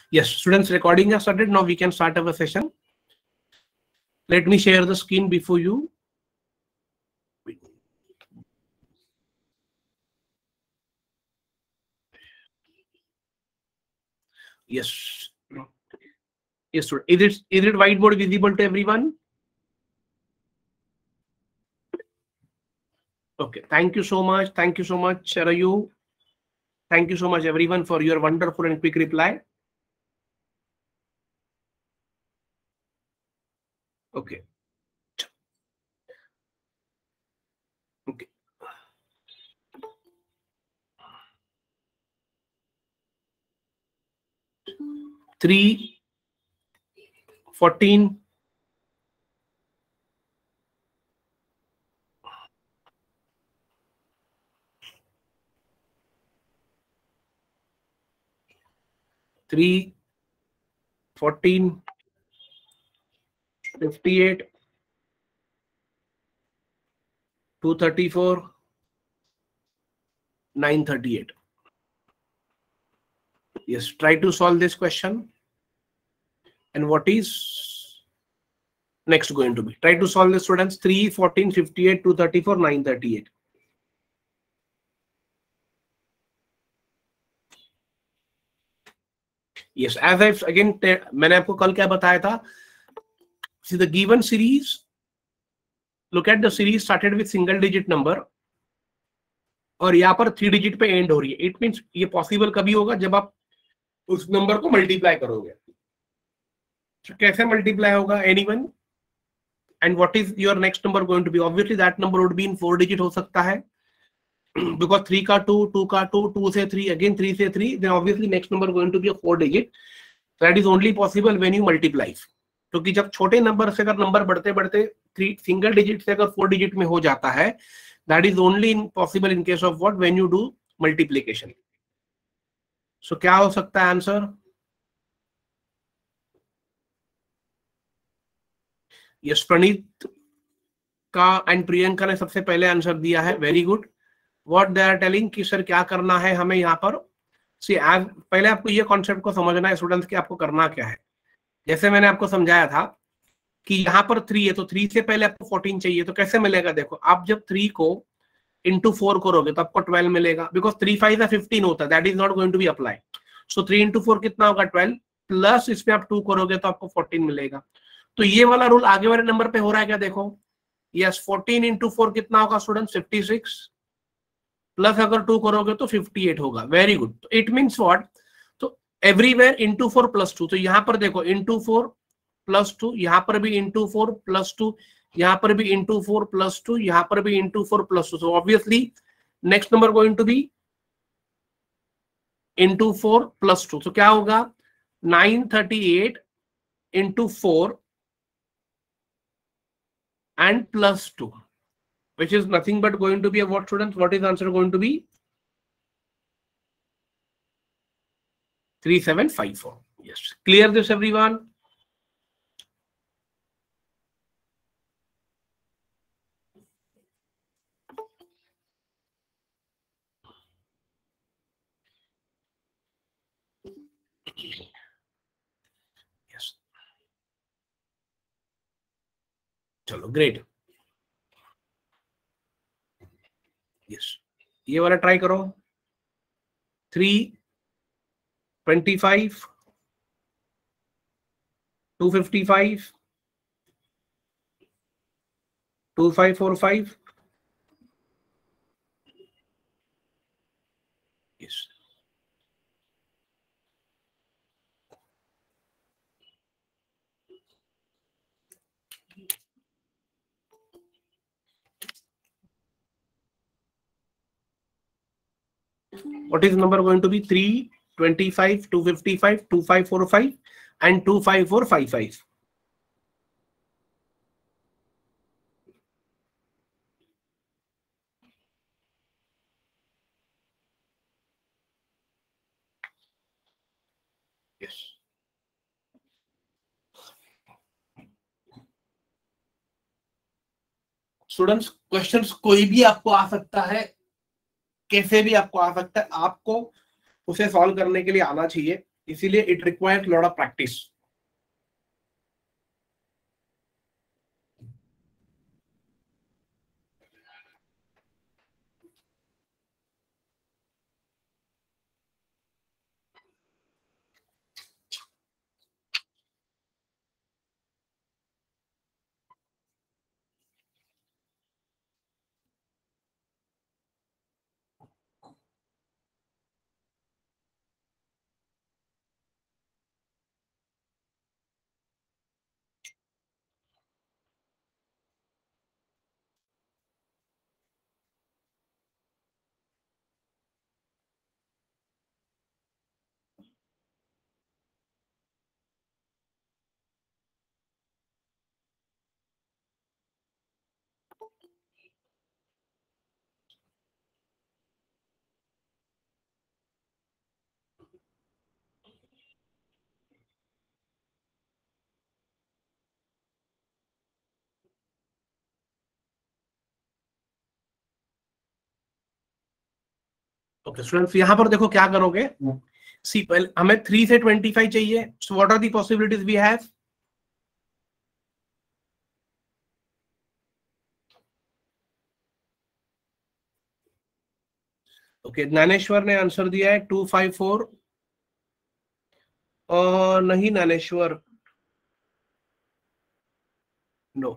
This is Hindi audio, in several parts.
Yes, students, recording has started. Now we can start our session. Let me share the screen before you. Yes. Yes, sir. Is it whiteboard visible to everyone? Okay. Thank you so much. Thank you so much, Sharayu. Thank you so much, everyone, for your wonderful and quick reply. Okay. Okay. 3, 14, 3, 14, 58, 234, 938. Yes, try to solve this question. And what is next going to be? Try to solve the students. 3, 14, 58, 234, 938. Yes, as I've again, मैंने आपको कल क्या बताया था? See the given series. Look at the series started with single digit number. और यहाँ पर 3 डिजिट पे एंड हो रही है. इट मीन्स ये पॉसिबल कभी होगा जब आप उस नंबर को मल्टीप्लाई करोगे. तो कैसे मल्टीप्लाई होगा? Anyone? And what is your next number going to be? Obviously that number would be in 4 digit हो सकता है, बिकॉज 3 का 2, 2 का 2, 2 से 3, अगेन 3 से 3, then obviously next number going to be a 4 digit. That is only possible when you multiply. क्योंकि जब छोटे नंबर से अगर नंबर बढ़ते बढ़ते 3 सिंगल डिजिट से अगर 4 डिजिट में हो जाता है, that is only possible in case of what? When you do multiplication. So क्या हो सकता है आंसर? यस, प्रणीत का एंड प्रियंका ने सबसे पहले आंसर दिया है. Very good. What they are telling कि सर क्या करना है हमें यहाँ पर? सी आज पहले आपको ये कॉन्सेप्ट को समझना है स्टूडेंट्स कि आपको करना क्या है. जैसे मैंने आपको समझाया था कि यहाँ पर 3 है, तो 3 से पहले आपको 14 चाहिए. तो कैसे मिलेगा? देखो, आप जब 3 को इंटू 4 करोगे तो आपको 12 मिलेगा, बिकॉज 3 5 या 15 होता है. That is not going to be apply. So 3 into 4 कितना होगा? 12, प्लस इसमें आप 2 करोगे तो आपको 14 मिलेगा. तो ये वाला रूल आगे वाले नंबर पे हो रहा है क्या? देखो, यस, 14 इंटू 4 कितना होगा स्टूडेंट? 56, प्लस अगर 2 करोगे तो 58 होगा. Very good. तो इट मीन्स व्हाट? तो एवरीवेयर इंटू 4 प्लस 2. तो यहाँ पर देखो इंटू 4 प्लस 2, यहाँ पर भी इंटू 4 प्लस 2, यहाँ पर भी इंटू 4 प्लस 2, यहाँ पर भी into 4 plus 2. So obviously next number going to be into 4 plus 2. तो क्या होगा? 938 into 4 and plus 2, which is nothing but going to be a what, students? What is the answer going to be? 3754. Yes. Clear this, everyone? Yes. चलो, ग्रेट. यस, ये वाला ट्राई करो. 3, 25, 255, 2545. Yes. What is the number going to be? 3, 25, 255, 2545 and 25455. Yes. Students, questions कोई भी आपको आ सकता है, कैसे भी आपको आ सकता है. आपको उसे सॉल्व करने के लिए आना चाहिए. इसीलिए it requires lot of practice. Okay students, यहां पर देखो क्या करोगे। सी पहले हमें 3 से 25 चाहिए। So what are the possibilities we have? Okay, Gyaneshwar ने आंसर दिया है 254। और नहीं ज्ञानेश्वर, नो।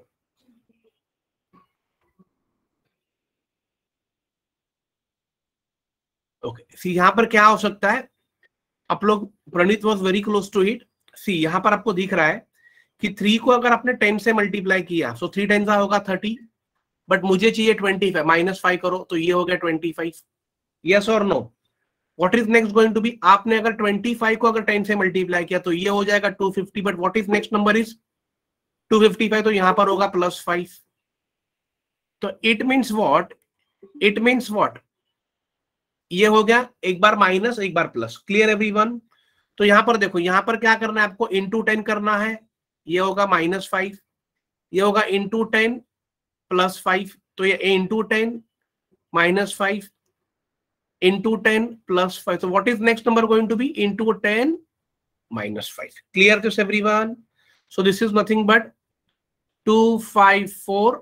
ओके सी, यहां पर क्या हो सकता है? आप लोग, Praneet was very close to it. See यहां पर आपको दिख रहा है कि 3 को अगर आपने 10 से मल्टीप्लाई किया, सो 3 10 होगा 30, बट मुझे चाहिए 25, -5 करो तो ये हो गया 25। यस और no? What is next going to be? आपने अगर 25 को अगर 10 से मल्टीप्लाई किया तो ये हो जाएगा 250, but what is next number is 255, तो यहां पर होगा +5। तो it means what? It means what? ये हो गया एक बार माइनस एक बार प्लस। Clear everyone? तो यहां पर देखो, यहां पर क्या करना है आपको? इंटू 10 करना है। ये होगा -5, ये होगा इंटू 10 +5, तो ये into 10 -5 into 10 +5। So what is next number going to be? Into 10 -5. Clear this everyone? So this is nothing but 254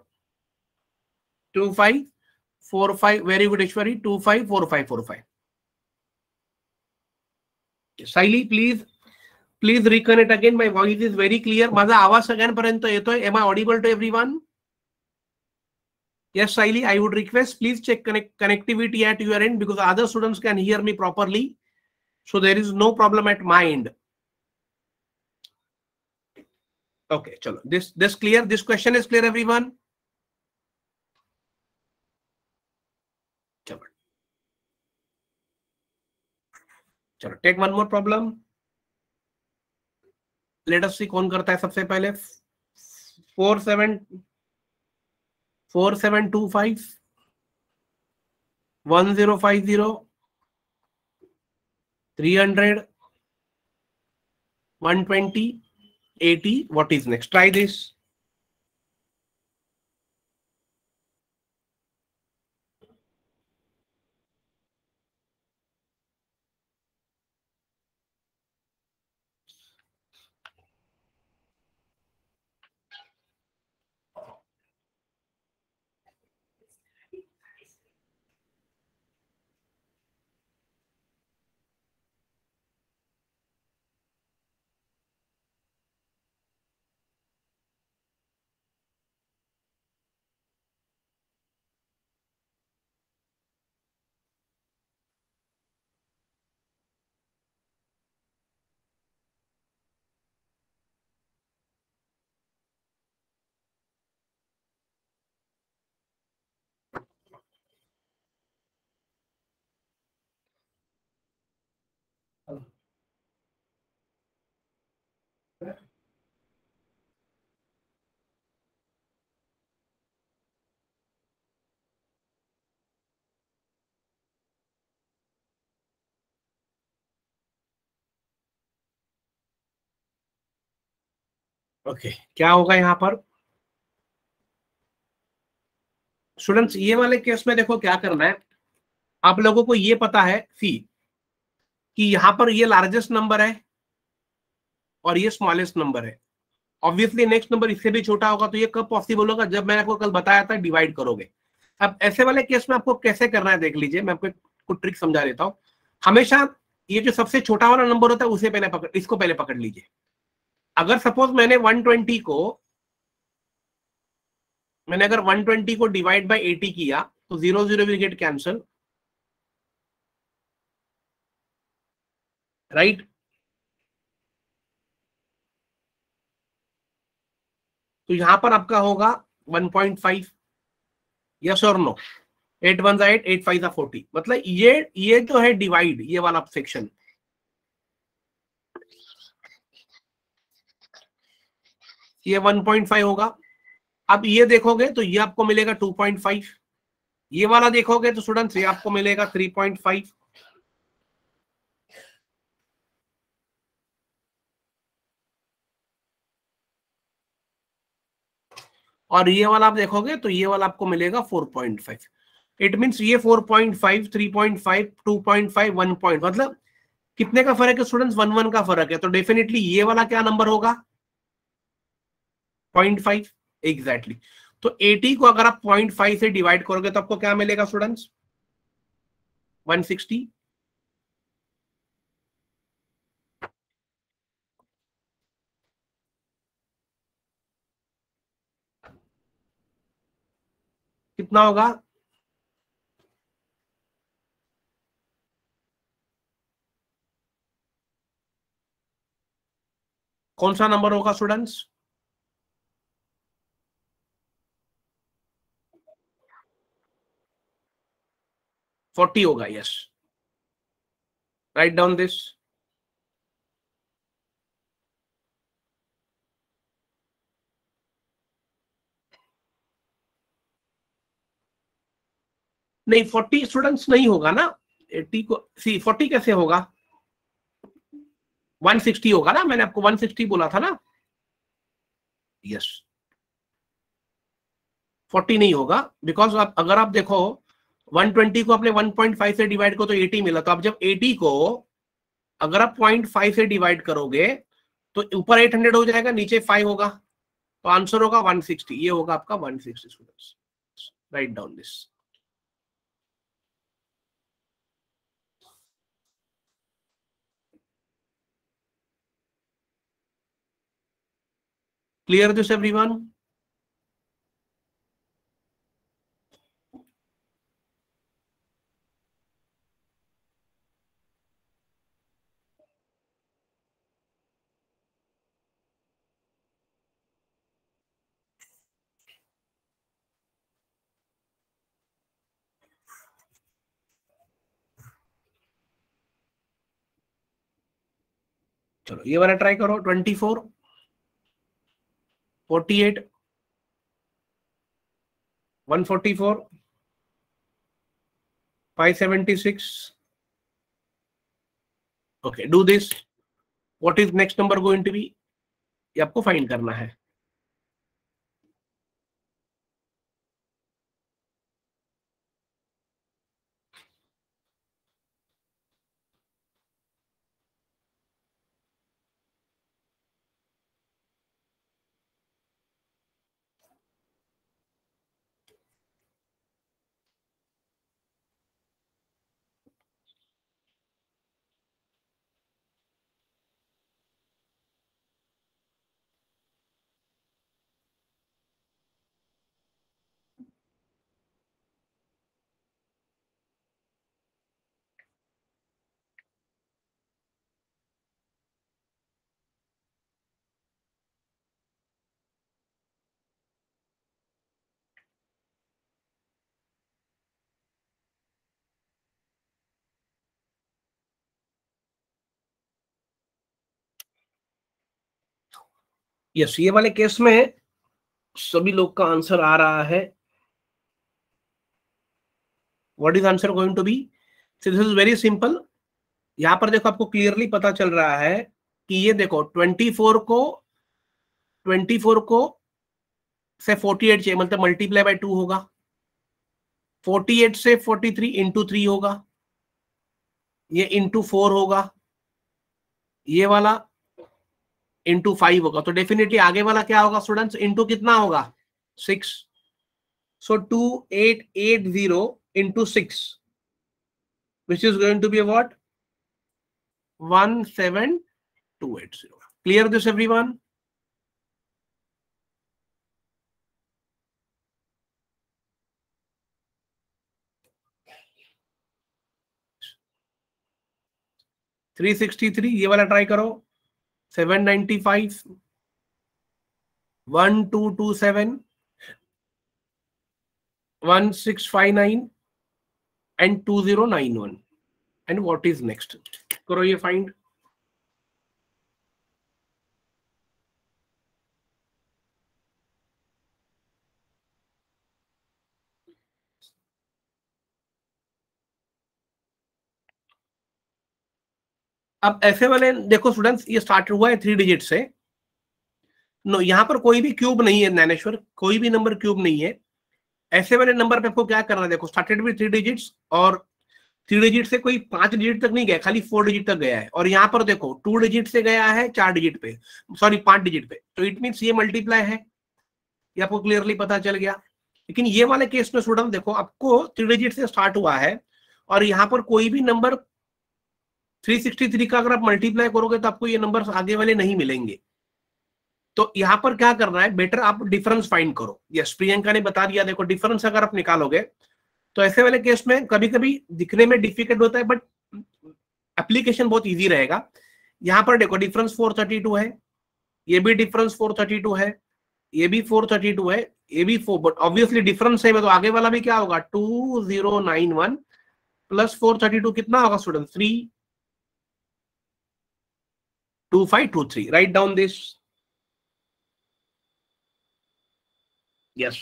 2545. Very good Ishwari. 254545. Saili, please reconnect again. My voice is very clear. माझा आवाज सगळ्यांपर्यंत येतोय. Am I audible to everyone? Yes, Saili, I would request please check connectivity at your end, because other students can hear me properly. So there is no problem at my end. Okay, chalo. This clear? This question is clear, everyone? Chalo. चलो, take one more problem. Let us see कौन करता है सबसे पहले। 4725 1050 300 120 80. What is next? Try this. Okay, क्या होगा यहां पर स्टूडेंट्स? ये वाले केस में देखो क्या करना है। आप लोगों को ये पता है, सी कि यहां पर ये लार्जेस्ट नंबर है और ये स्मॉलेस्ट नंबर है। ऑब्वियसली नेक्स्ट नंबर इससे भी छोटा होगा, तो ये कब पॉसिबल होगा? जब मैंने आपको कल बताया था डिवाइड करोगे। अब ऐसे वाले केस में आपको कैसे करना है देख लीजिए, मैं आपको कुछ ट्रिक समझा देता हूं। हमेशा ये जो सबसे छोटा वाला नंबर होता है उसे पहले इसको पहले पकड़ लीजिए। अगर सपोज मैंने अगर 120 को डिवाइड बाय 80 किया तो 0 0 विल गेट कैंसल, राइट? तो यहां पर आपका होगा 1.5, यस और नो? 8 1 8, 8 5 40, मतलब ये जो है डिवाइड, ये वाला सेक्शन, ये 1.5 होगा। अब ये देखोगे तो ये आपको मिलेगा 2.5, ये वाला देखोगे तो स्टूडेंट्स ये आपको मिलेगा 3.5, और ये वाला आप देखोगे तो ये वाला आपको मिलेगा 4.5। इट मीन्स ये 4.5, 3.5, 2.5, 1 पॉइंट, मतलब कितने का फर्क है स्टूडेंट्स? 1 1 का फर्क है। तो डेफिनेटली ये वाला क्या नंबर होगा? 0.5 एग्जैक्टली। तो 80 को अगर आप 0.5 से डिवाइड करोगे तो आपको क्या मिलेगा स्टूडेंट्स? 160। कितना होगा? कौन सा नंबर होगा स्टूडेंट्स? 40 होगा, यस। Right down this. नहीं 40 स्टूडेंट्स नहीं होगा ना, 80 को सी 40 कैसे होगा? 160 होगा ना, मैंने आपको 160 बोला था ना, यस। 40 नहीं होगा, बिकॉज आप अगर आप देखो 120 को आपने 1.5 से डिवाइड करो तो 80 मिला, तो आप जब 80 को अगर आप 0.5 से डिवाइड करोगे तो ऊपर 800 हो जाएगा, नीचे 5 होगा, तो आंसर होगा 160। ये होगा आपका 160 students. Write down this. Clear this everyone? चलो ये वाला ट्राई करो। 24, 48, 144, 576। Okay, do this. What is next number going to be? ये आपको फाइंड करना है। यस, ये वाले केस में सभी लोग का आंसर आ रहा है। What is answer going to be? This is very simple. यहां पर देखो आपको क्लियरली पता चल रहा है कि ये देखो 24 को से 48 चाहिए, मतलब मल्टीप्लाई बाय 2 होगा। 48 से 43 इंटू 3 होगा, ये इंटू 4 होगा, ये वाला इंटू 5 होगा, तो डेफिनेटली आगे वाला क्या होगा स्टूडेंट्स, इंटू कितना होगा 6. So 2880 into 6 which is going to be what 17280. Clear this everyone? Three 363 ये वाला ट्राई करो, 795, 1227, 1659 and 2091. And what is next? करो ये फाइंड. अब ऐसे वाले देखो स्टूडेंट्स, ये स्टार्ट हुआ है 3 डिजिट से. नो, यहां पर कोई भी क्यूब नहीं है ज्ञानेश्वर, कोई भी नंबर क्यूब नहीं है. ऐसे वाले नंबर पे आपको क्या करना है, देखो स्टार्टेड विद 3 डिजिट्स, और 3 डिजिट से कोई 5 डिजिट तक नहीं गया, खाली 4 डिजिट तक गया है. और यहाँ पर देखो 2 डिजिट से गया है 4 डिजिट पे, सॉरी 5 डिजिट पे, तो इट मीन्स ये मल्टीप्लाई है. ये आपको क्लियरली पता चल गया. लेकिन ये वाले केस में स्टूडेंट देखो, आपको 3 डिजिट से स्टार्ट हुआ है और यहाँ पर कोई भी नंबर 363 का अगर आप मल्टीप्लाई करोगे तो आपको ये नंबर आगे वाले नहीं मिलेंगे. तो यहाँ पर क्या करना है, बेटर आप डिफरेंस फाइंड करो. यस, प्रियंका ने बता दिया. देखो डिफरेंस अगर आप निकालोगे तो ऐसे वाले केस में कभी कभी दिखने में डिफिकल्ट होता है, बट एप्लीकेशन बहुत इजी रहेगा. यहाँ पर देखो डिफरेंस 432 है, ये भी डिफरेंस 432 है, ये भी 432 है, ये भी 4, बट ऑब्वियसली डिफरेंस है, तो आगे वाला भी क्या होगा 2091 प्लस 432 कितना होगा student 32523. Write down this. Yes,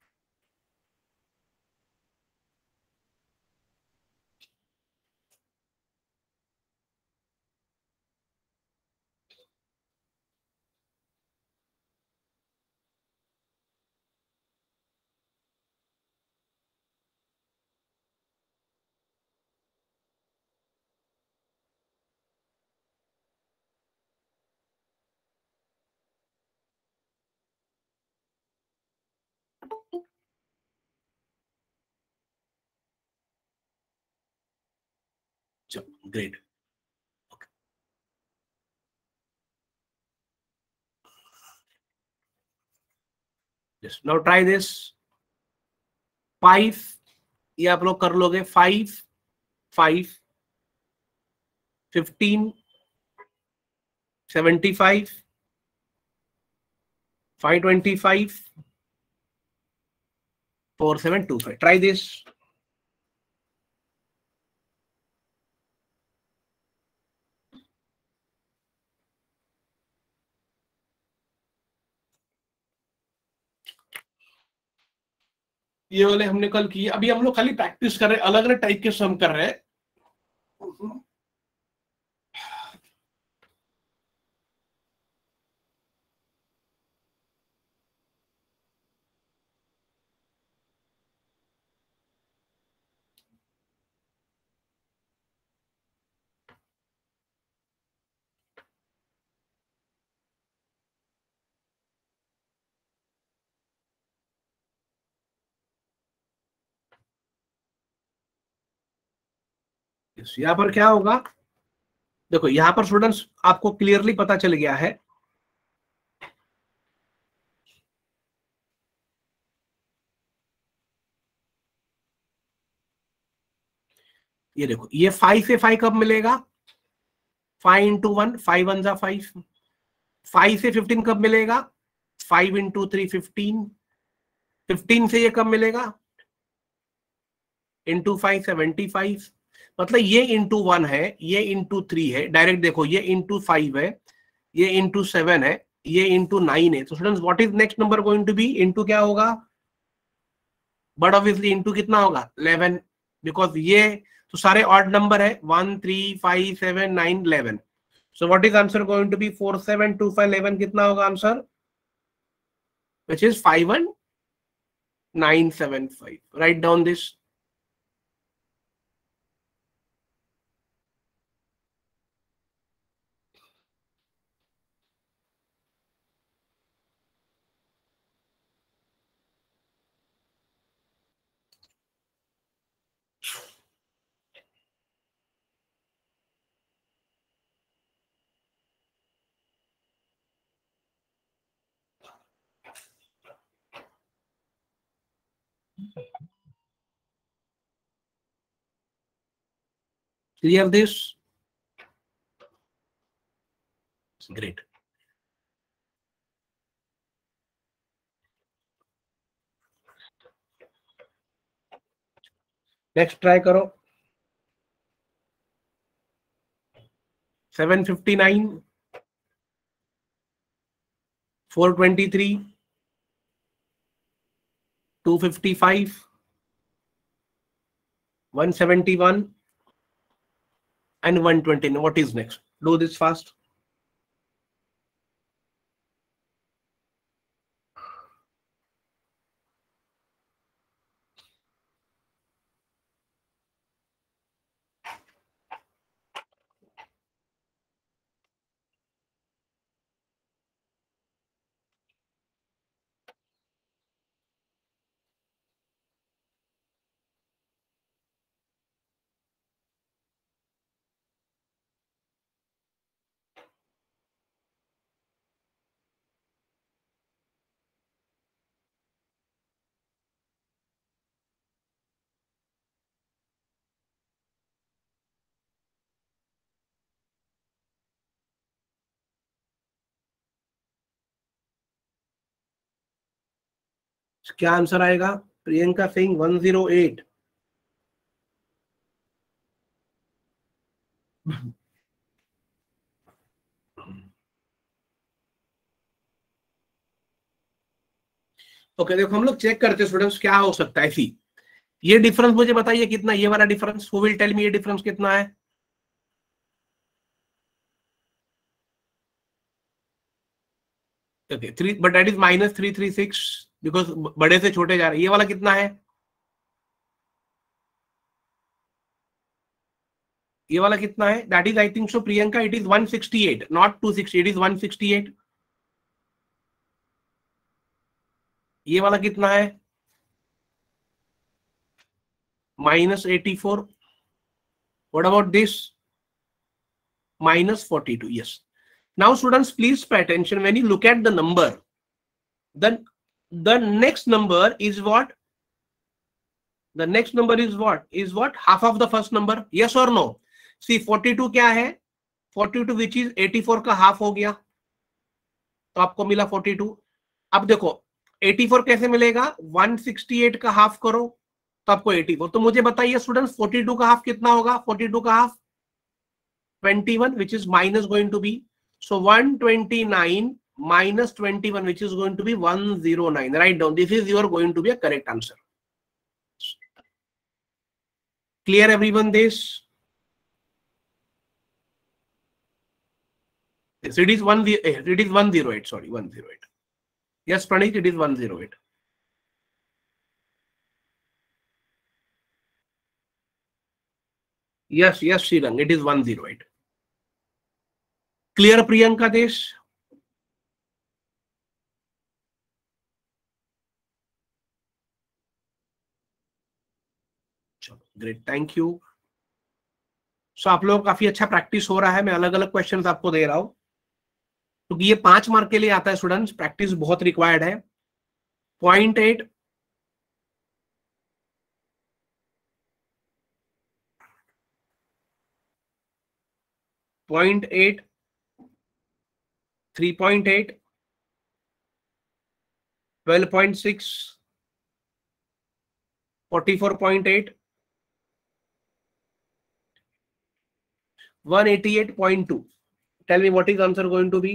great. Yes, now try this. 5 ये आप लोग कर लोगे, 5 5 15 75 525 4725. Try this. ये वाले हमने कल किए, अभी हम लोग खाली प्रैक्टिस कर रहे हैं, अलग अलग टाइप के सम कर रहे हैं. यहाँ पर क्या होगा, देखो यहाँ पर स्टूडेंट्स आपको क्लियरली पता चल गया है. ये देखो, ये 5 से 5 कब मिलेगा, 5 इंटू 1, 5 1 जा 5. 5 से 15 कब मिलेगा, 5 इंटू 3 15. 15 से ये कब मिलेगा, इंटू 5 75. मतलब ये इंटू 1 है, ये इंटू 3 है, डायरेक्ट देखो ये इंटू 5 है, ये इंटू 7 है, ये इंटू 9 है. तो students what is next number going to be, into क्या होगा, बट ऑब्वियसली इंटू कितना होगा 11, बिकॉज ये तो सारे ऑड नंबर है, 1 3 5 7 9 11. So what is answer going to be 4 7 2 5 11. कितना होगा answer, which is 51975. Write down this. Clear this? Great. Next try करो. 759, 423, 255, 171 and 120. What is next? Do this fast. क्या आंसर आएगा? प्रियंका सिंह 108. ओके, देखो हम लोग चेक करते हैं स्टूडेंट्स क्या हो सकता है. ऐसी ये डिफरेंस मुझे बताइए कितना, ये वाला difference. Who will tell me ये डिफरेंस कितना है? Okay, 3, but that is -336 because बड़े से छोटे जा रहे हैं. ये वाला कितना है? ये वाला कितना है? That is I think so Priyanka, it is 168, not 260, it is 168. ये वाला कितना है? -84. What about this? -42. Yes. Now students, please pay attention. When you look at the number, then the next number is what? The next number is what? Is what? Half of the first number. Yes or no? See, 42 क्या है? 42 which is 84 का हाफ हो गया, तो आपको मिला 42. अब देखो 84 कैसे मिलेगा? 168 का हाफ करो तो आपको 84. तो मुझे बताइए स्टूडेंट्स 42 का हाफ कितना होगा? 42 का half 21, which is minus going to be, so 129 minus 21, which is going to be 109. Write down. This is your going to be a correct answer. Clear everyone this? Yes, it is 108. Sorry, 108. Yes, Pranit, it is 108. Yes, yes, Srirang, it is 108. Clear, Priyanka, this? Great, thank you. So आप लोग काफी अच्छा प्रैक्टिस हो रहा है. मैं अलग अलग क्वेश्चंस आपको दे रहा हूं क्योंकि ये 5 मार्क के लिए आता है स्टूडेंट्स. प्रैक्टिस बहुत रिक्वायर्ड है. 0.8, 0.8, 3.8, 12.6, 44.8, 188.2. Tell me what is answer going to be?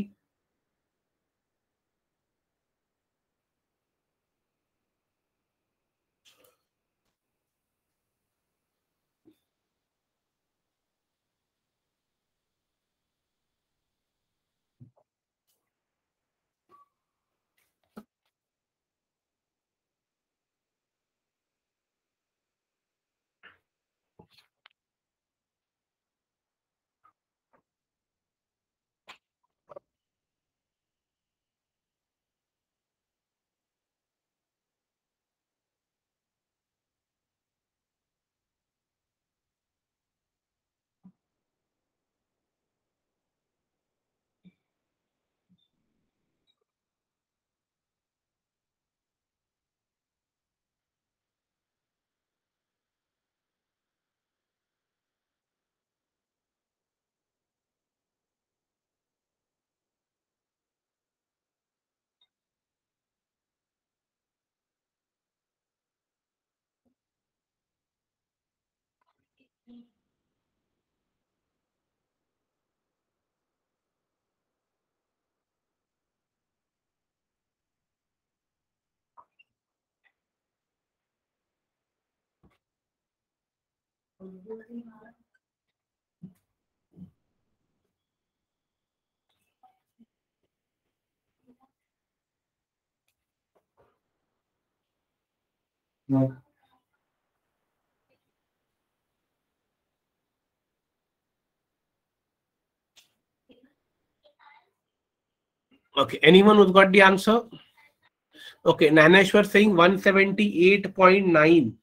Okay, anyone who's got the answer? Okay, Naneshwar saying 178.9.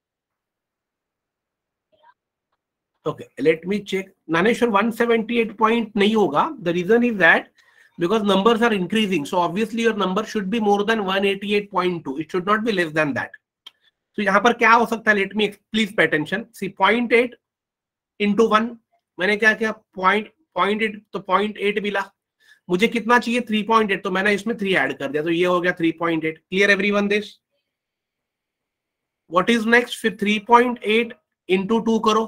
Okay, let me check. Naneshwar 178 point nahi hoga. The reason is that because numbers are increasing, so obviously your number should be more than 188.2. It should not be less than that. So यहाँ पर क्या हो सकता है? Let me please pay attention. See 0.8 into 1. मैंने क्या किया? 0.8 तो 0.8 मिला. मुझे कितना चाहिए? 3.8. तो मैंने इसमें 3 ऐड कर दिया, तो ये हो गया 3.8. Clear everyone this? What is next? फिर 3.8 into 2 करो.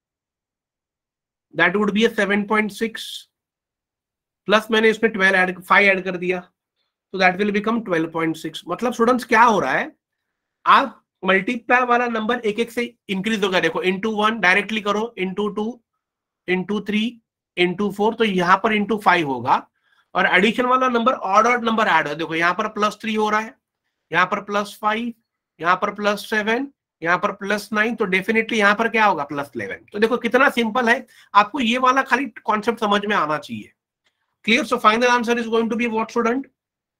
दैट वुड बी 7.6 प्लस मैंने इसमें 5 ऐड कर दिया, तो दैट विल बिकम 12.6. मतलब स्टूडेंट्स क्या हो रहा है, आप मल्टीप्लाई वाला नंबर एक एक से इंक्रीज होगा. देखो इंटू 1 डायरेक्टली करो, इंटू 2, इंटू 3, इंटू 4, तो यहाँ पर इंटू 5 होगा. और एडिशन वाला नंबर ऑड नंबर ऐड है. देखो यहाँ पर +3 हो रहा है, यहाँ पर +5, यहाँ पर +7, यहाँ पर +9, तो डेफिनेटली यहाँ पर क्या होगा? +11. तो देखो कितना सिंपल है. आपको ये वाला खाली कॉन्सेप्ट समझ में आना चाहिए. Clear? So final answer is going to be what student?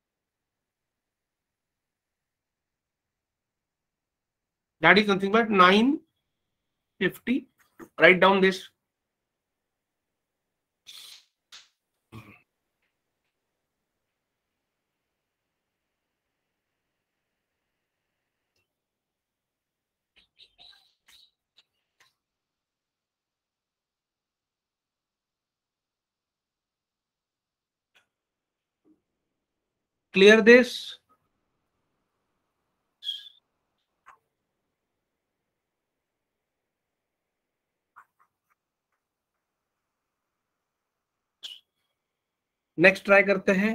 That is nothing but 950. Write down this. Clear this? Next try करते हैं.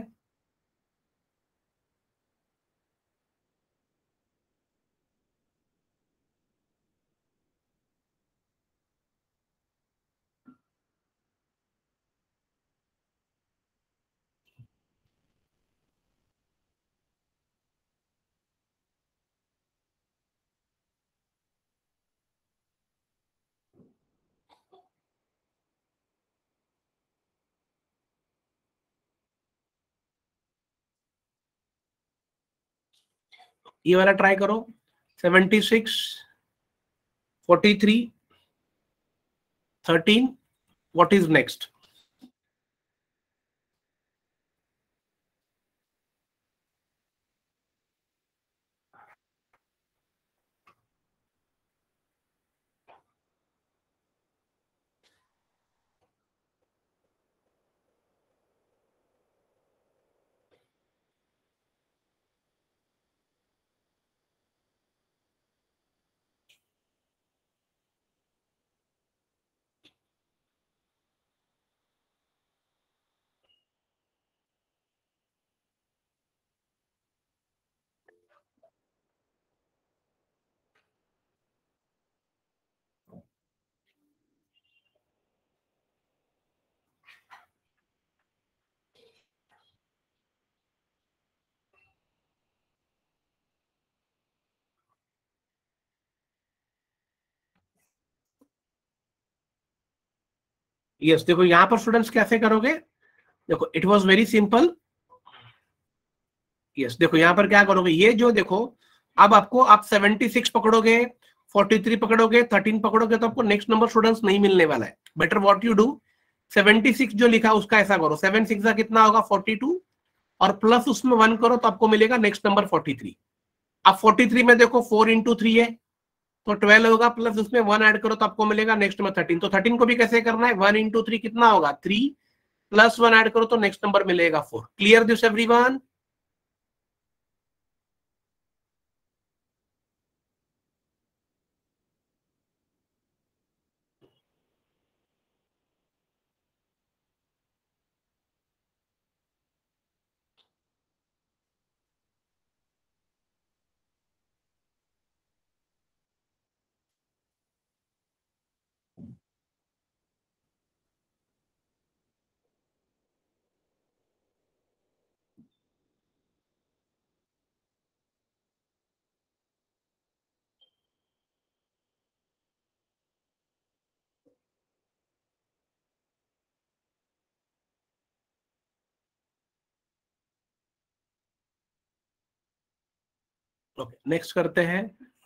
ये वाला ट्राई करो. 76, 43, 13. What is next? यस, देखो यहां पर स्टूडेंट्स कैसे करोगे. देखो it was very simple. Yes, देखो यहां पर क्या करोगे, ये जो देखो, अब आपको आप 76 पकड़ोगे, 43 पकड़ोगे, 13 पकड़ोगे, तो आपको नेक्स्ट नंबर स्टूडेंट्स नहीं मिलने वाला है. बेटर व्हाट यू डू, 76 जो लिखा उसका ऐसा करो, 7 6 का कितना होगा? 42, और प्लस उसमें 1 करो तो आपको मिलेगा नेक्स्ट नंबर 43. अब 43 में देखो 4 into 3 है, तो 12 होगा, प्लस उसमें 1 ऐड करो तो आपको मिलेगा नेक्स्ट नंबर 13. तो 13 को भी कैसे करना है? 1 into 3 कितना होगा? 3, प्लस 1 ऐड करो तो नेक्स्ट नंबर मिलेगा 4. Clear this everyone? Okay, next करते हैं।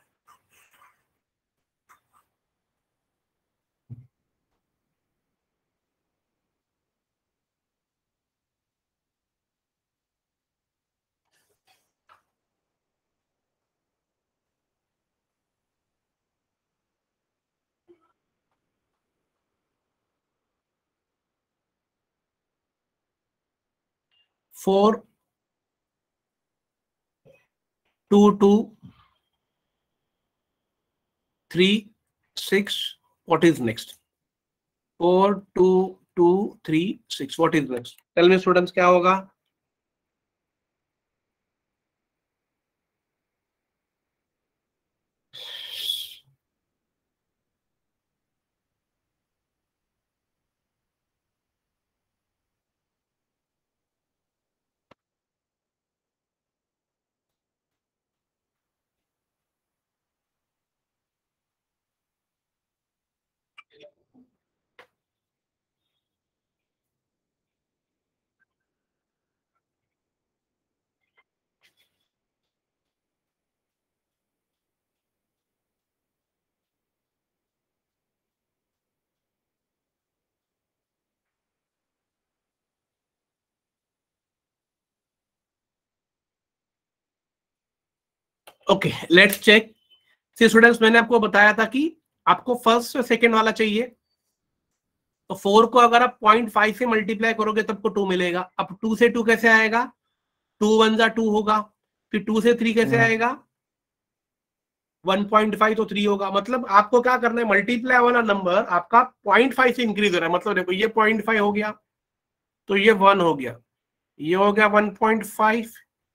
Four two two 3 6, what is next? 4 2 2 3 6, what is next? Tell me students, क्या होगा? Okay, let's check. See students, मैंने आपको बताया था कि आपको फर्स्ट से सेकंड वाला चाहिए, तो 4 को अगर आप 0.5 से मल्टीप्लाई करोगे तब को 2 मिलेगा। अब 2 से 2 कैसे आएगा? 2 1 जा 2 होगा। फिर 2 से 3 कैसे आएगा? 1.5 तो 3 होगा। मतलब आपको क्या करना है, मल्टीप्लाई वाला नंबर आपका 0.5 से इंक्रीज हो रहा है। मतलब देखो, ये 0.5 हो गया, तो ये 1 हो गया, ये हो गया 1.5,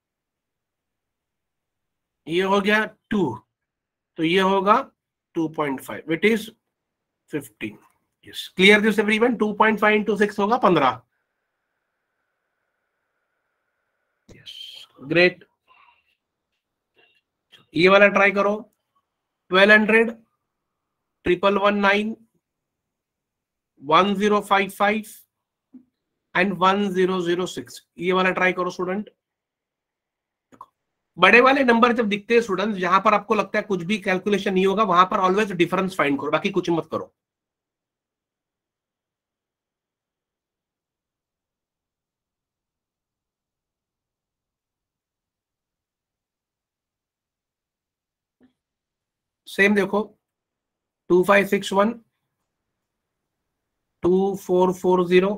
ये हो गया 2, तो ये होगा 2.5, which is 15। Yes, clear this everyone? 2.5 into 6 होगा 15। Yes, great. ये वाला ट्राई करो। 1200 111 1055 एंड 1006, ये वाला ट्राई करो स्टूडेंट। बड़े वाले नंबर जब दिखते हैं स्टूडेंट, जहां पर आपको लगता है कुछ भी कैलकुलेशन नहीं होगा, वहां पर ऑलवेज डिफरेंस फाइंड करो, बाकी कुछ मत करो। सेम देखो, 2561 2440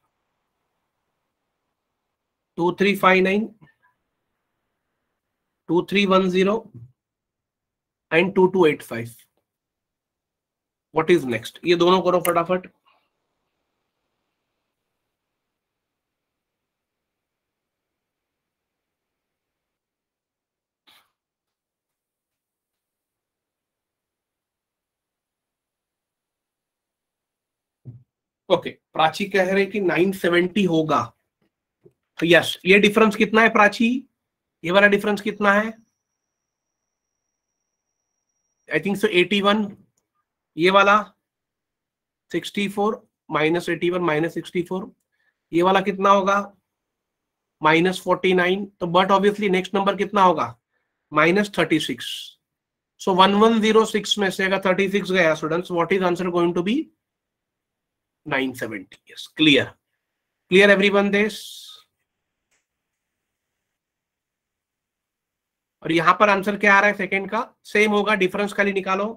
2359 2310 एंड 2285। What is next? ये दोनों करो फटाफट। ओके, प्राची कह रहे कि 970 होगा, तो यस, ये डिफरेंस कितना है प्राची? ये वाला डिफरेंस कितना है? I think so 81। ये वाला 64 माइनस 81 माइनस 64, ये वाला कितना होगा? -49। तो बट ऑब्वियसली नेक्स्ट नंबर कितना होगा? -36। सो 1106 में से अगर 36 गया students, what is answer going to be? 970। Yes, clear. Clear everyone this? और यहां पर आंसर क्या आ रहा है सेकंड का? सेम होगा, डिफरेंस खाली निकालो।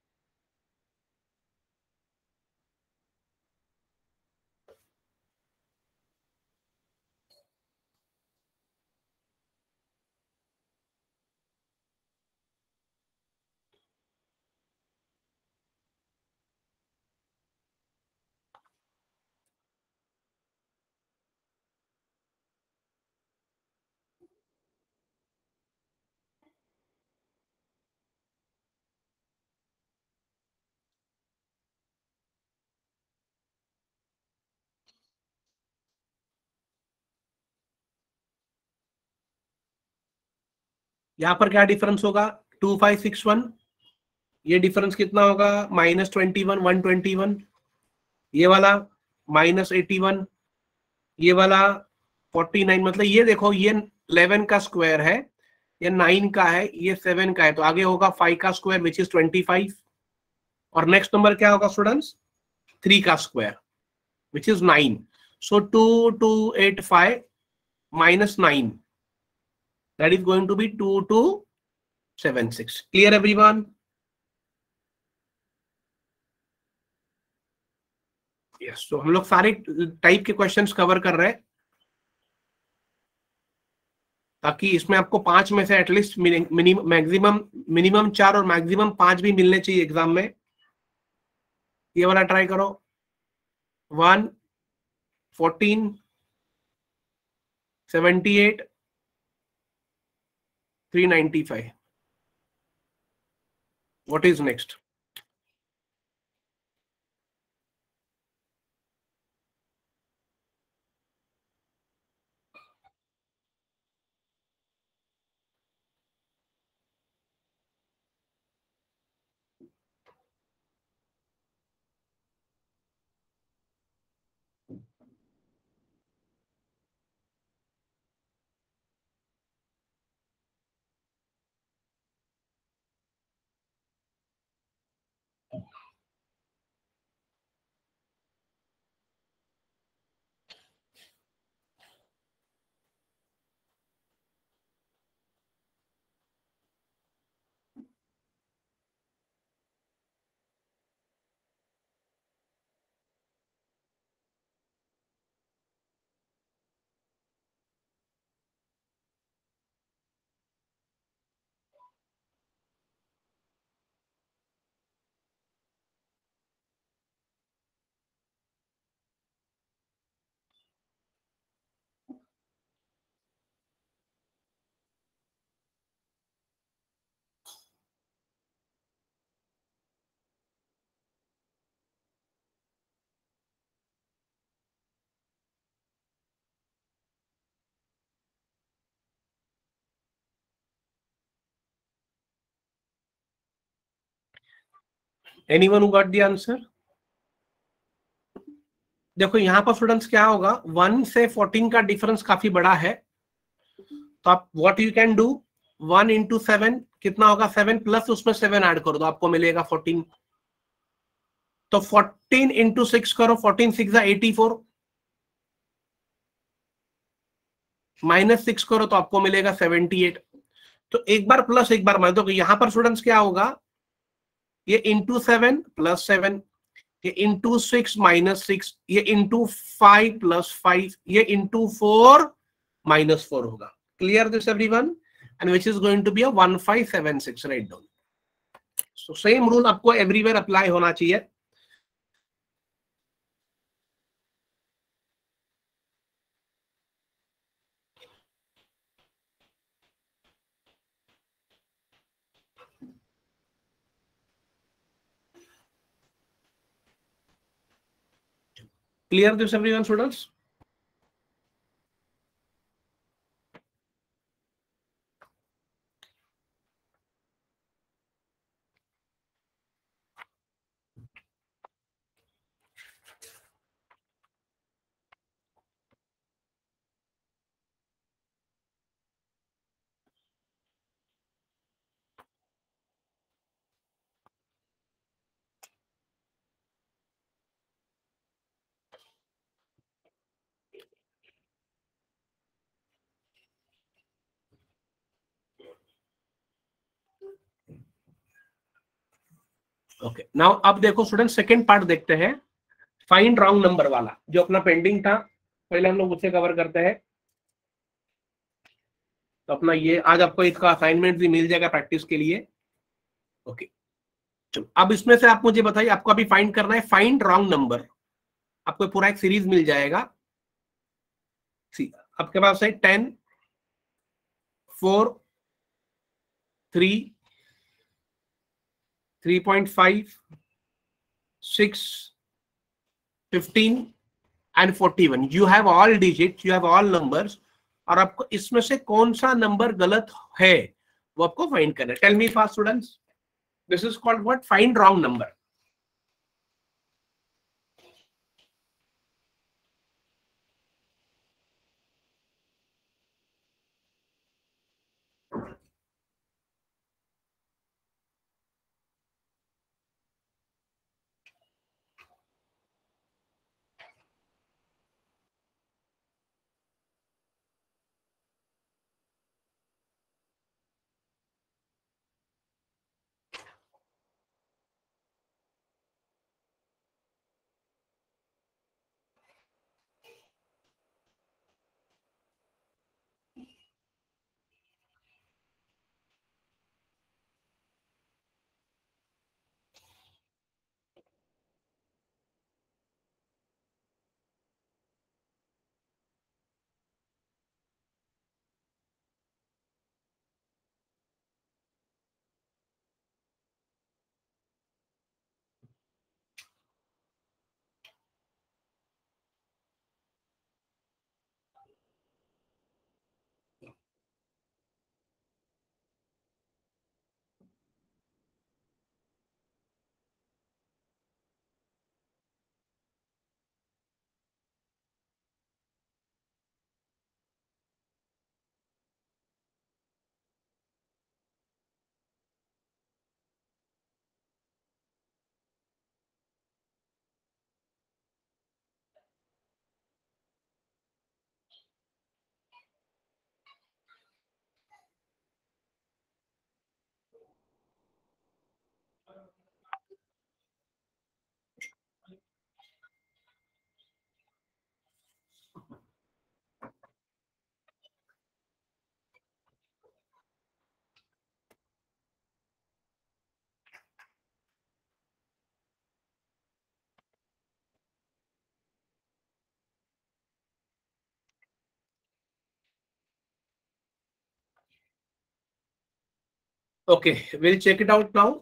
यहां पर क्या डिफरेंस होगा? 2561, ये डिफरेंस कितना होगा? -21 121, ये वाला -81, ये वाला 49। मतलब ये देखो, ये 11 का स्क्वायर है, ये 9 का है, ये 7 का है, तो आगे होगा 5 का स्क्वायर विच इज 25, और नेक्स्ट नंबर क्या होगा स्टूडेंट्स? 3 का square which is 9. So 2285 minus 9, that is going to be 2276. Clear everyone? Yes. तो हम लोग सारे टाइप के क्वेश्चंस कवर कर रहे हैं, ताकि इसमें आपको 5 में से एटलीस्ट मिनिमम 4 और मैक्सिमम 5 भी मिलने चाहिए एग्जाम में. ये वाला ट्राई करो. 1, 14, 78, 395. What is next? Anyone who got the answer? देखो यहाँ पर स्टूडेंट्स क्या होगा, 1 से 14 का डिफरेंस काफी बड़ा है, तो आप what you can do, 1 into 7 कितना होगा, 7 प्लस उसमें 7 ऐड कर दो, आपको मिलेगा 14. तो 14 इंटू 6 करो, 14 6 84, माइनस 6 करो तो आपको मिलेगा 78. तो एक बार प्लस एक बार माइनस. तो यहां पर स्टूडेंट्स क्या होगा, ये इंटू 7 प्लस 7, ये इंटू 6 माइनस 6, ये इंटू 5 प्लस 5, ये इंटू 4 माइनस 4 होगा. Clear this everyone? And which is going to be a 1576. Write down. So same rule आपको एवरीवेयर अप्लाई होना चाहिए. Clear this everyone students? ओके, नाउ अब देखो स्टूडेंट, सेकंड पार्ट देखते हैं, फाइंड रॉन्ग नंबर वाला, जो अपना पेंडिंग था, पहले हम लोग उसे कवर करते हैं. तो अपना ये आज आपको इसका असाइनमेंट भी मिल जाएगा प्रैक्टिस के लिए. ओके, चलो अब इसमें से आप मुझे बताइए, आपको अभी फाइंड करना है फाइंड रॉन्ग नंबर. आपको पूरा एक सीरीज मिल जाएगा. सी आपके पास है 10, 4, 3, 3.5, 6, 15 and 41. You have all digit, you have all numbers, और आपको इसमें से कौन सा नंबर गलत है वो आपको फाइंड करना है. Tell me fast students, this is called what, find wrong number. Okay, we'll check it out now.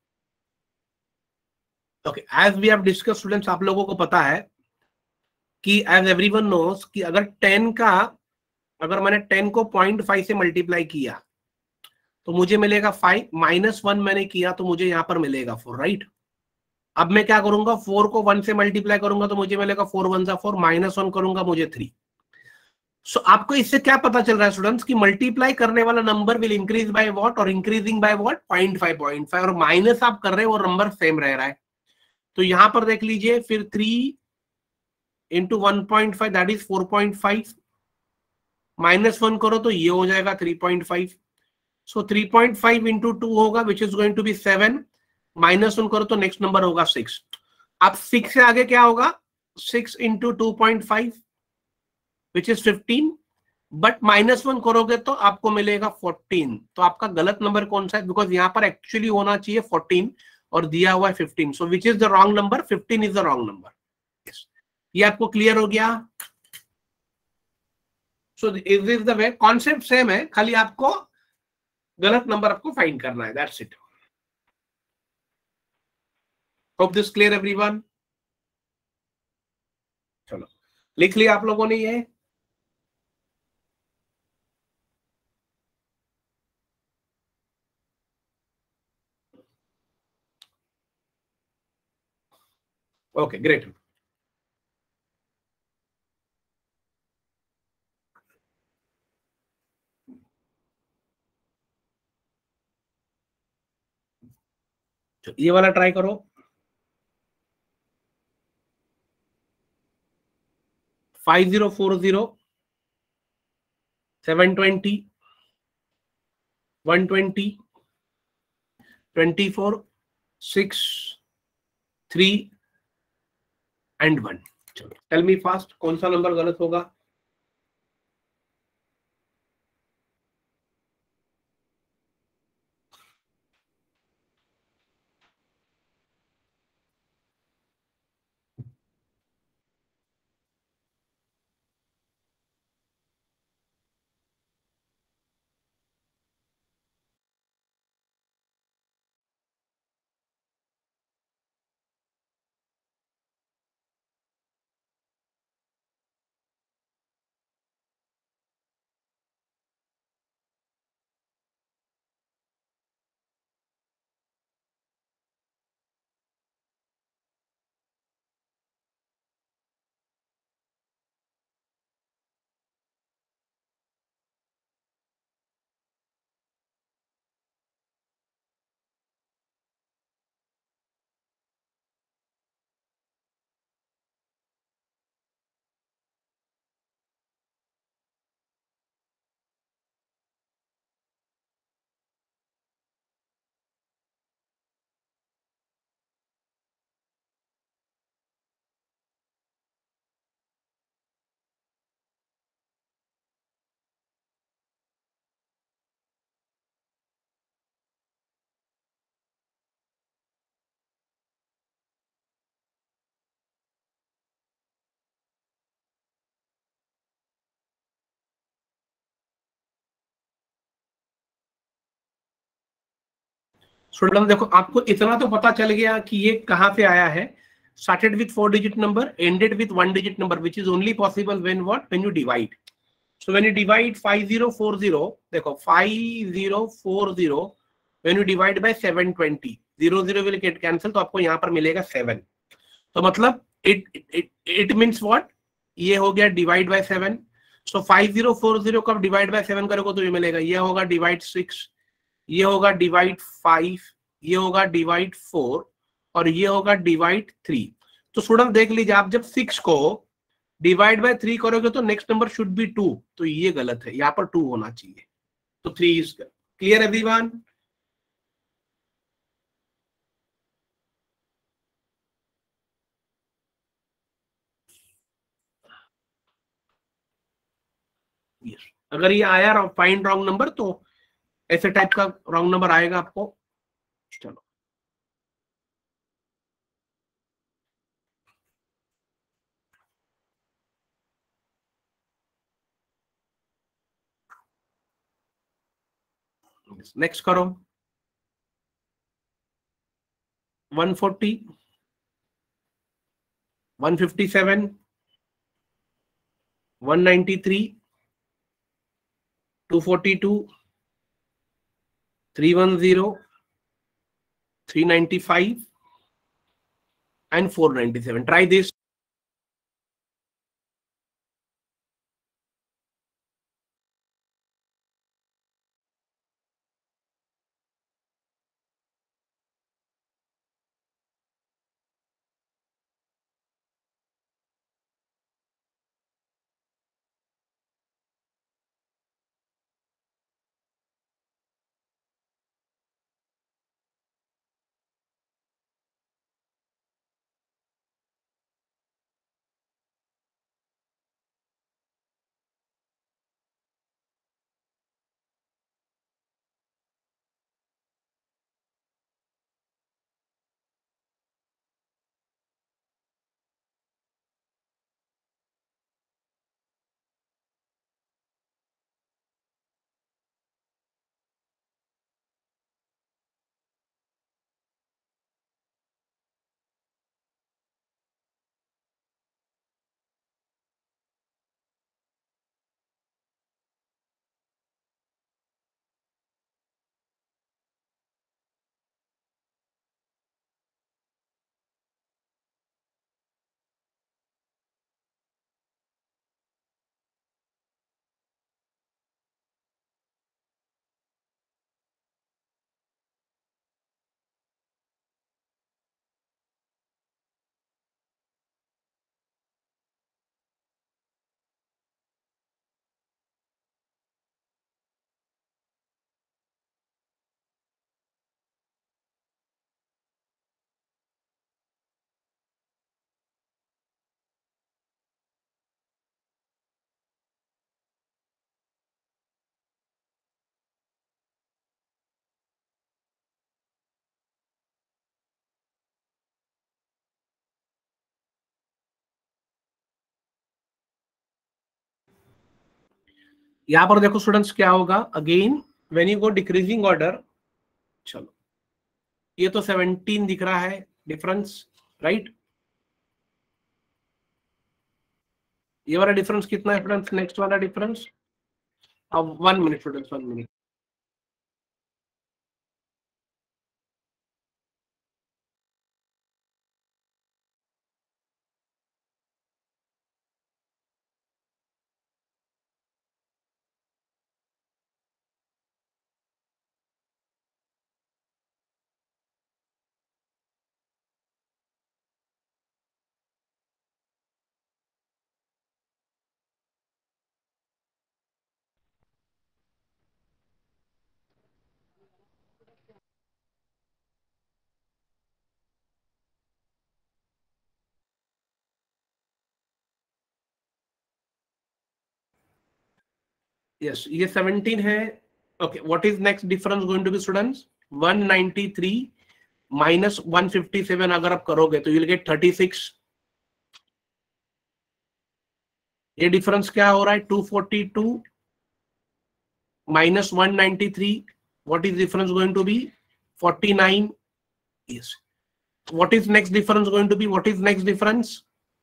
Okay, as we have discussed students, आप लोगों को पता है कि as everyone knows कि अगर 10 का, अगर मैंने 10 को 0.5 से मल्टीप्लाई किया तो मुझे मिलेगा 5, -1 मैंने किया तो मुझे यहां पर मिलेगा 4, राइट। अब मैं क्या करूंगा, 4 को 1 से मल्टीप्लाई करूंगा तो मुझे मिलेगा 4 1 4, -1 करूंगा मुझे 3। सो आपको इससे क्या पता चल रहा है स्टूडेंट्स कि मल्टीप्लाई करने वाला number will increase by what और इंक्रीजिंग बाय व्हाट, 0.5 और माइनस आप कर रहे हैं वो नंबर सेम रह रहा है। तो यहां पर देख लीजिए फिर 3 इंटू 1.5 दैट इज 4.5, -1 करो तो ये हो जाएगा 3.5। सो 3.5 इंटू 2 होगा which is going to be 7, -1 करो तो नेक्स्ट नंबर होगा 6। अब 6 से आगे क्या होगा, 6 इंटू 2.5 विच इज 15, बट -1 करोगे तो आपको मिलेगा 14। तो आपका गलत नंबर कौन सा है, बिकॉज यहां पर एक्चुअली होना चाहिए 14 और दिया हुआ है 15। So which is the wrong number, 15 is the wrong number. ये आपको क्लियर हो गया। So is this the way, concept same है, खाली आपको गलत नंबर आपको फाइंड करना है, that's it. Hope this clear everyone. चलो लिख लिया आप लोगों ने ये। Okay great. ये वाला ट्राई करो। 5040, 720, 120, 24, 6, 3 एंड 1। चलो टेल मी फास्ट कौन सा नंबर गलत होगा। स्टूडेंट देखो आपको इतना तो पता चल गया कि ये कहां से आया है। Started with 4 digit number, ended with 1 digit number, which is only possible when what, when you divide. So when you divide 5040, देखो 5040 when you divide by 720, 00 will get cancel, तो आपको यहां पर मिलेगा 7। तो मतलब इट मींस व्हाट, ये हो गया डिवाइड बाय 7। सो 5040 को आप डिवाइड बाय 7 करोगे तो ये मिलेगा, ये होगा डिवाइड 6, ये होगा डिवाइड 5, ये होगा डिवाइड 4 और ये होगा डिवाइड 3। तो स्टूडेंट देख लीजिए, आप जब 6 को डिवाइड बाय 3 करोगे तो नेक्स्ट नंबर शुड बी 2, तो ये गलत है, यहाँ पर 2 होना चाहिए। तो 3 इज क्लियर एवरीवन। अगर ये आया फाइंड रॉन्ग नंबर तो ऐसे टाइप का रॉन्ग नंबर आएगा आपको। चलो नेक्स्ट करो। 140, 157, 193, 242, 310, 395 and 497. Try this. यहां पर देखो स्टूडेंट्स क्या होगा, again when you go decreasing order, चलो ये तो 17 दिख रहा है डिफरेंस, राइट? ये वाला डिफरेंस कितना है स्टूडेंट्स? नेक्स्ट वाला डिफरेंस, अब 1 मिनट स्टूडेंट्स, 1 मिनट। यस, ये 17 है। Okay, what is next difference going to be students? 193 minus 157 अगर आप करोगे तो यू विल गेट 36। ये डिफरेंस क्या हो रहा है? 242 minus 193, what is difference going to be? 49। Yes, what is next difference going to be? What is next difference?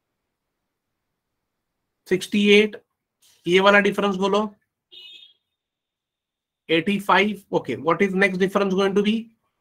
68। ये वाला डिफरेंस बोलो, 85। Okay, what is next difference going to be?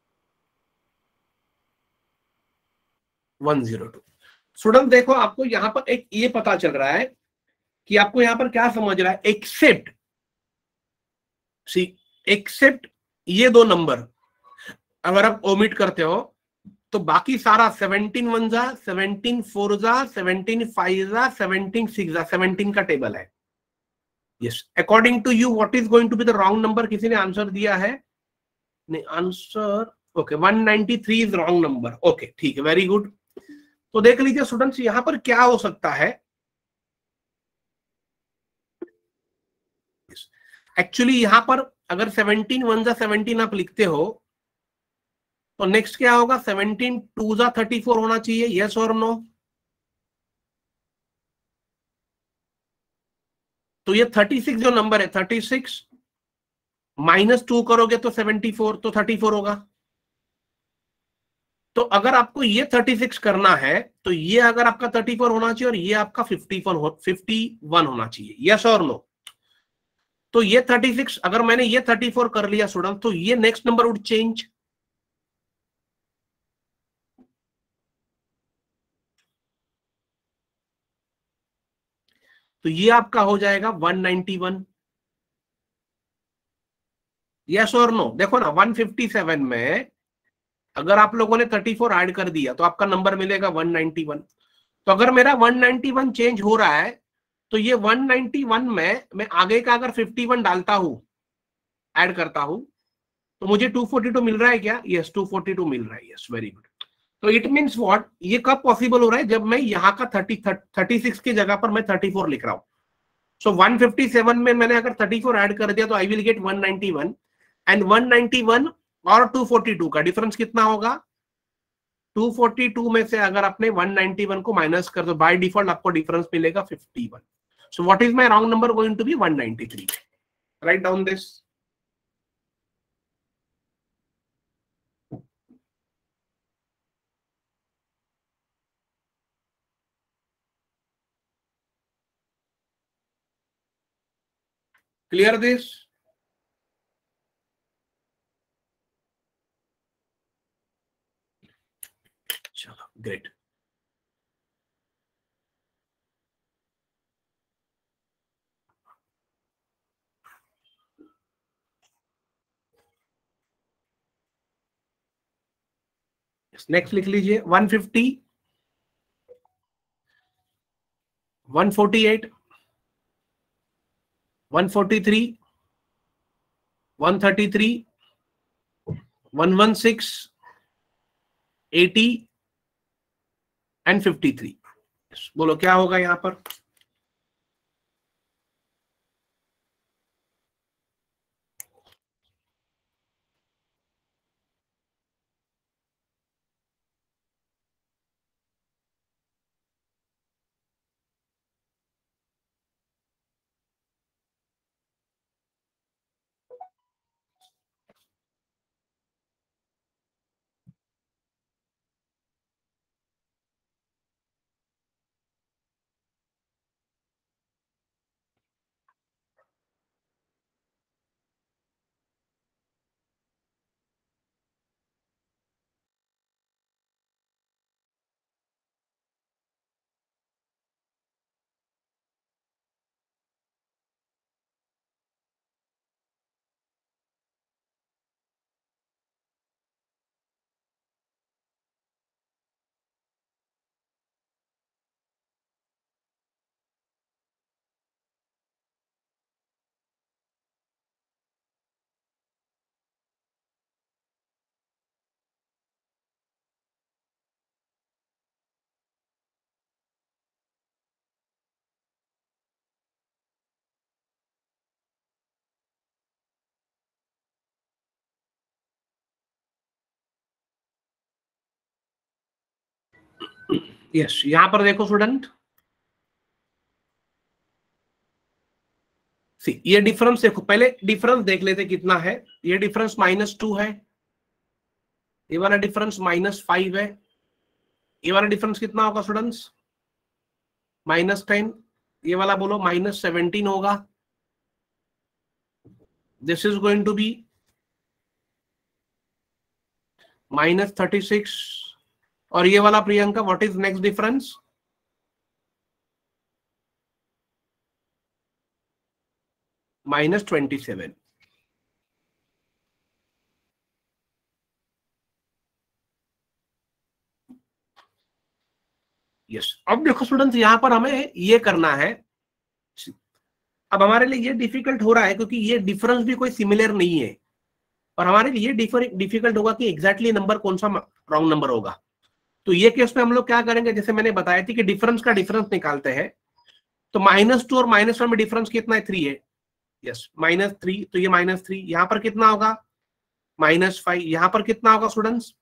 102। Student देखो, आपको यहां पर एक ये पता चल रहा है कि आपको यहां पर क्या समझ रहा है, एक्सेप्ट सी, एक्सेप्ट ये दो नंबर अगर आप ओमिट करते हो तो बाकी सारा 17 वन जा, 17 फोर जा, 17 फाइव जा, 17 सिक्स जा, 17 का टेबल है। Yes, according to you what is going to be the wrong number? किसी ने आंसर दिया है? नहीं, answer okay 193 is wrong number. Okay ठीक है, वेरी गुड। तो देख लीजिए स्टूडेंट्स, यहां पर क्या हो सकता है, एक्चुअली यहां पर अगर 17 वन जा 17 आप लिखते हो तो नेक्स्ट क्या होगा? 17 टू जा 34 होना चाहिए, यस और नो? तो ये 36 जो नंबर है, 36 माइनस 2 करोगे तो 74, तो 34 होगा। तो अगर आपको ये 36 करना है तो ये अगर आपका 34 होना चाहिए और ये आपका 51 होना चाहिए, यस और नो। तो ये 36 अगर मैंने ये 34 कर लिया स्टूडेंट, तो ये नेक्स्ट नंबर वुड चेंज। तो ये आपका हो जाएगा 191, यस और नो। देखो ना 157 में अगर आप लोगों ने 34 ऐड कर दिया तो आपका नंबर मिलेगा 191। तो अगर मेरा 191 चेंज हो रहा है तो ये 191 में मैं आगे का अगर 51 डालता हूं, ऐड करता हूं, तो मुझे 242 मिल रहा है क्या? यस 242 मिल रहा है, यस वेरी गुड। तो इट मीन्स व्हाट, ये कब पॉसिबल हो रहा है? जब मैं यहाँ का 36 की जगह पर मैं 34 लिख रहा हूं। सो 157 में मैंने अगर 34 ऐड कर दिया तो आई विल गेट 191, एंड 191 और 242 का डिफरेंस कितना होगा? 242 में से अगर आपने 191 को माइनस कर दो, बाय डिफॉल्ट आपको डिफरेंस मिलेगा 51। So what is my round number going to be? 193। Right down this. Clear this? चलो ग्रेट। नेक्स्ट लिख लीजिए 150, 148, 143, 133, 116, 80 एंड 53। बोलो क्या होगा यहां पर? यस यहां पर देखो स्टूडेंट, ये डिफरेंस देखो, पहले डिफरेंस देख लेते कितना है। ये डिफरेंस -2 है, ये वाला डिफरेंस -5 है, ये वाला डिफरेंस कितना होगा स्टूडेंट्स? -10। ये वाला बोलो -17 होगा। This is going to be -36। और ये वाला Priyanka, what is next difference? -27। Yes अब देखो स्टूडेंट्स, यहां पर हमें ये करना है। अब हमारे लिए ये डिफिकल्ट हो रहा है क्योंकि ये डिफरेंस भी कोई सिमिलर नहीं है, और हमारे लिए डिफिकल्ट होगा कि एग्जैक्टली नंबर कौन सा रॉन्ग नंबर होगा। तो ये केस में हम लोग क्या करेंगे, जैसे मैंने बताया थी कि डिफरेंस का डिफरेंस निकालते हैं। तो -2 और -1 में डिफरेंस कितना है? 3 है। यस -3, तो ये -3 यहां पर कितना होगा? -5 यहां पर कितना होगा स्टूडेंट्स?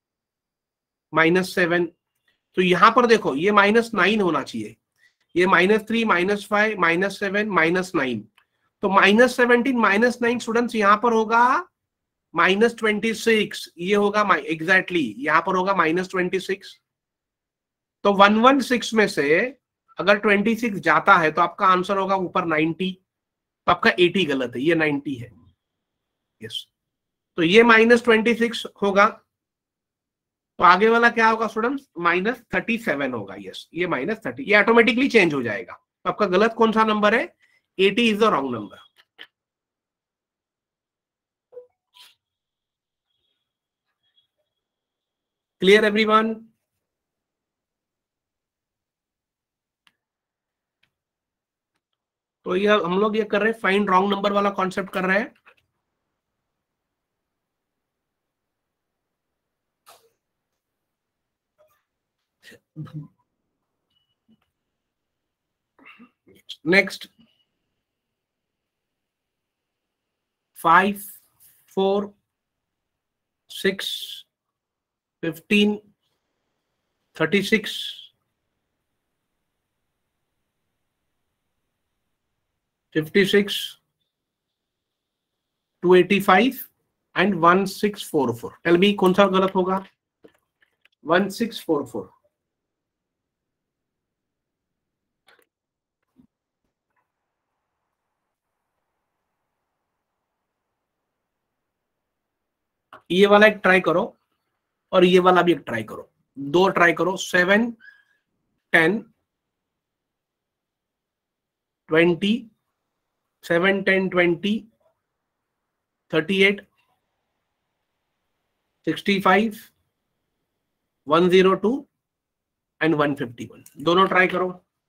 -7। तो यहां पर देखो ये -9 होना चाहिए। ये -3, -5, -7, -9। तो -17, -9 स्टूडेंट्स यहां पर होगा -26, ये होगा एग्जैक्टली यहां पर होगा -26। तो 116 में से अगर 26 जाता है तो आपका आंसर होगा ऊपर 90, तो आपका 80 गलत है, ये 90 है। यस, तो ये -26 होगा, तो आगे वाला क्या होगा स्टूडेंट्स, -37 होगा। यस, ये -30, ये ऑटोमेटिकली चेंज हो जाएगा। तो आपका गलत कौन सा नंबर है, 80 is the wrong number. Clear everyone? तो ये हम लोग ये कर रहे हैं, फाइंड रॉन्ग नंबर वाला कॉन्सेप्ट कर रहे हैं। Next 5, 4, 6, 15, 36, 56, 285 and 1644। टेल मी कौन सा गलत होगा, 1644। ये वाला एक ट्राई करो और ये वाला भी एक ट्राई करो, दो ट्राई करो। 7, 10, 20, 7, 10, 20, 38, 65, 102 एंड 151, दोनों ट्राई करो।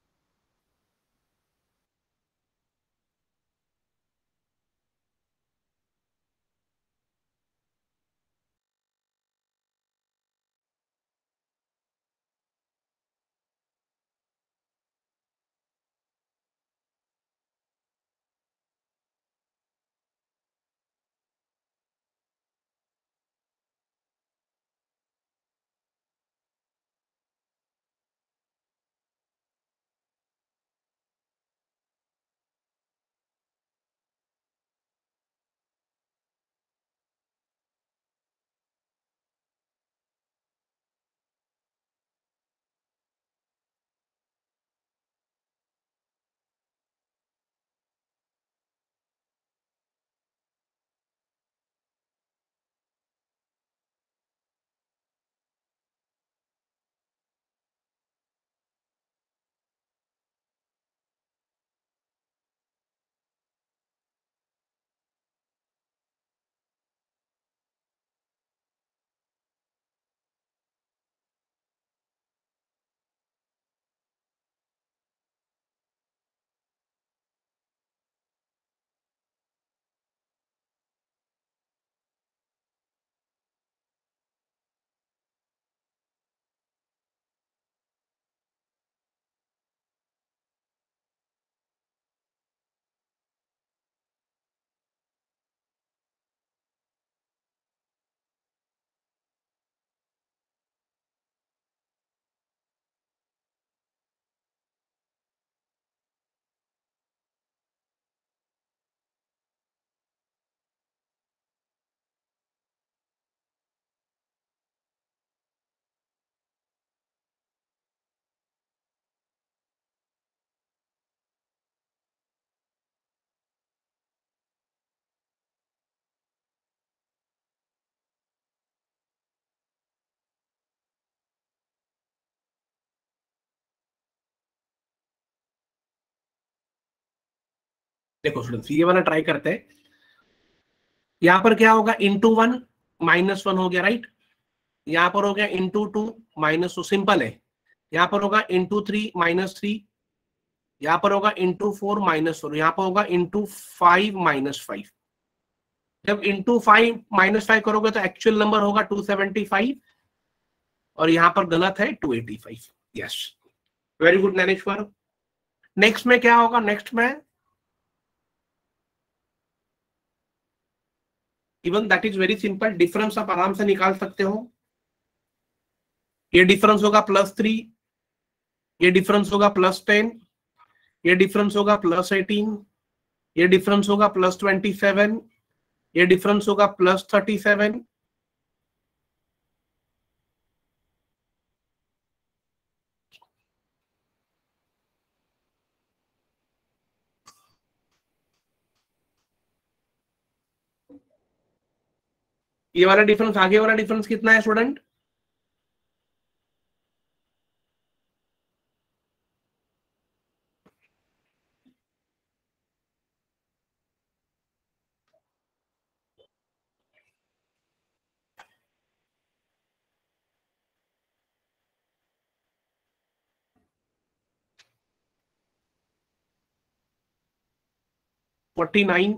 देखो स्टूडेंट्स, ये वाला ट्राई करते हैं। यहां पर क्या होगा, *1 -1 हो गया, राइट। यहां पर हो गया *2 -2, सिंपल है। यहां पर होगा *3 -3, यहां पर होगा *4 -4, यहां पर होगा *5 -5। जब *5 -5 करोगे तो एक्चुअल नंबर होगा 275 और यहां पर गलत है 285। Yes, very good Gyaneshwar. Next में क्या होगा, नेक्स्ट में even that is very simple, difference आप आराम से निकाल सकते हो। ये डिफरेंस होगा +3, ये डिफरेंस होगा +10, ये डिफरेंस होगा +18, ये डिफरेंस होगा +27, ये डिफरेंस होगा +37, ये वाला डिफरेंस, आगे वाला डिफरेंस कितना है स्टूडेंट? $49।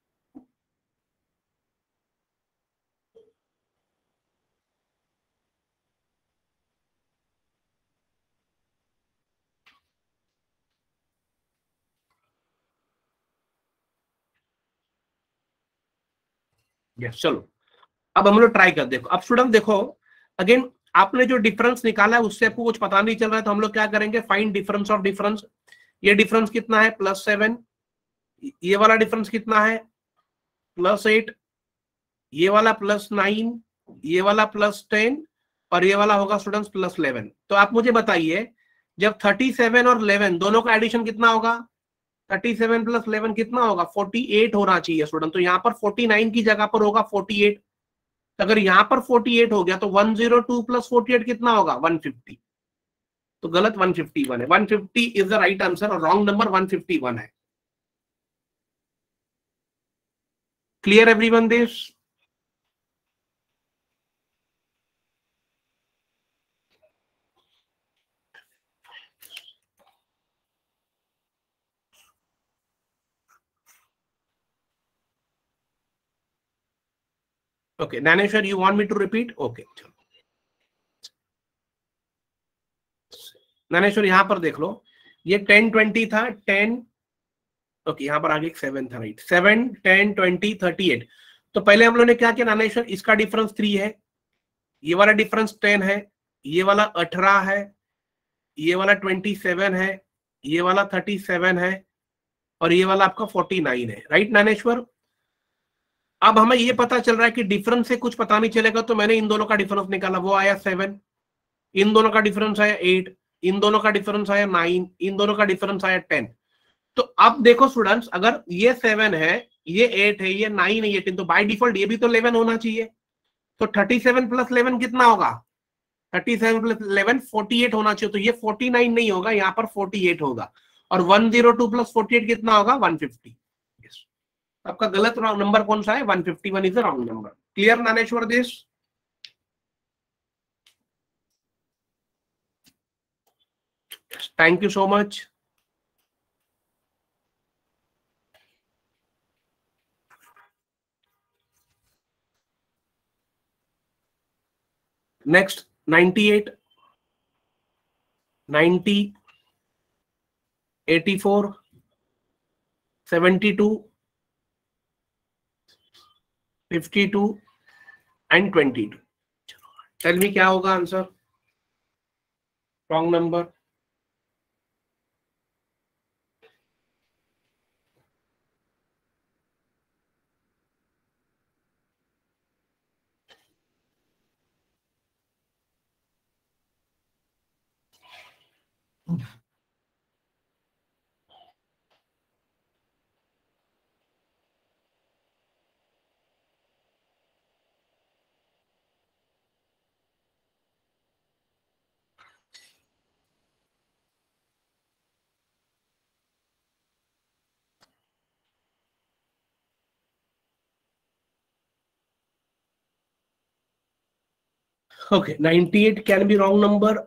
यस, चलो अब हम लोग ट्राई कर, देखो अब स्टूडेंट देखो, अगेन आपने जो डिफरेंस निकाला है उससे आपको कुछ पता नहीं चल रहा है, तो हम लोग क्या करेंगे, फाइंड डिफरेंस ऑफ डिफरेंस। ये डिफरेंस कितना है? +7। ये वाला डिफरेंस कितना है? +8। ये वाला +9। ये वाला +10 और ये वाला होगा स्टूडेंट्स +11। तो आप मुझे बताइए, जब 37 और 11 दोनों का एडिशन कितना होगा? 37 + 11 कितना होगा? 48 होना चाहिए स्टूडेंट। तो यहाँ पर 49 की जगह पर होगा 48। अगर यहाँ पर 48 हो गया तो 102 + 48 कितना होगा? 150। तो गलत 151 है, 150 इज द राइट आंसर और रॉन्ग नंबर 151 है। Clear everyone this? Okay Gyaneshwar, you want me to repeat? Okay Gyaneshwar, यहां पर देख लो, ये 10 20 था, 10। ओके यहाँ पर आगे एक 7 था, राइट। 7 10 20 38। तो पहले हम लोगों ने क्या किया ज्ञानेश्वर, इसका डिफरेंस 3 है, ये वाला डिफरेंस 10 है, ये वाला 18 है, ये वाला 27 है, ये वाला 37 है और ये वाला आपका 49 है, राइट ज्ञानेश्वर? अब हमें ये पता चल रहा है कि डिफरेंस से कुछ पता नहीं चलेगा, तो मैंने इन दोनों का डिफरेंस निकाला, वो आया 7। इन दोनों का डिफरेंस आया 8। इन दोनों का डिफरेंस आया 9। इन दोनों का डिफरेंस आया 10। तो अब देखो स्टूडेंट्स, अगर ये 7 है, ये 8 है, ये 9 है, ये 10, तो बाय डिफॉल्ट ये भी तो 11 होना चाहिए। तो 37 + 11 कितना होगा? 37 + 11 48 होना चाहिए। तो ये 49 नहीं होगा, यहाँ पर 48 होगा। और 102 + 48 कितना होगा? 150। yes. आपका गलत नंबर कौन सा है? 151 is the wrong number. Clear Gyaneshwar this? Thank you so much. Next 98, 90, 84, 72, 52 and 22। Tell me क्या होगा answer? Wrong number. Okay 98 can be wrong number.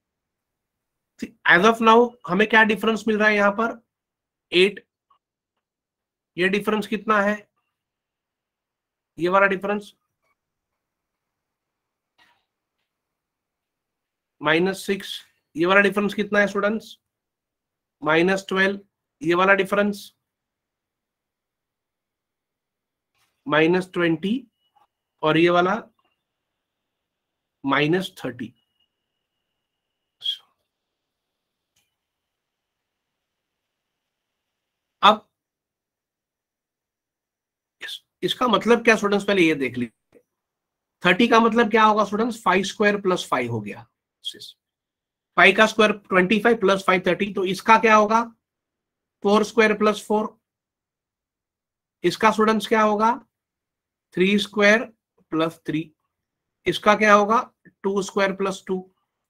As of now हमें क्या डिफरेंस मिल रहा है यहाँ पर? 8। ये डिफरेंस कितना है? ये वाला डिफरेंस -6। ये वाला डिफरेंस कितना है स्टूडेंट्स? -12। ये वाला डिफरेंस -20 और ये वाला -30। अब इसका मतलब क्या स्टूडेंट्स, पहले ये देख लीजिए। 30 का मतलब क्या होगा स्टूडेंट्स, 5 स्क्वायर प्लस 5 हो गया। 5 का स्क्वायर 25 प्लस 5 30। तो इसका क्या होगा, 4 स्क्वायर प्लस 4। इसका स्टूडेंट्स क्या होगा, 3 स्क्वायर प्लस 3। इसका क्या होगा, 2 स्क्वायर प्लस 2।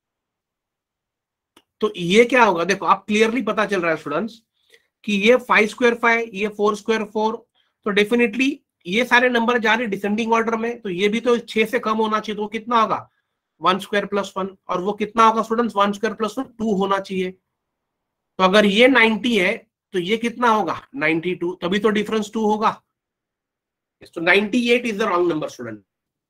तो ये क्या होगा, देखो आप क्लियरली पता चल रहा है स्टूडेंट्स कि ये 5 स्क्वायर 5, ये 4 स्क्वायर 4। तो डेफिनेटली ये सारे नंबर जा रहे डिसेंडिंग ऑर्डर में, तो ये भी तो 6 से कम होना चाहिए। तो वो कितना होगा, 1 स्क्वायर प्लस 1। और वो कितना होगा स्टूडेंट्स, 1 स्क्वायर प्लस 1 2 होना चाहिए। तो अगर ये 90 है तो ये कितना होगा, 92। तभी तो डिफरेंस 2 होगा। तो 98 is the wrong number student.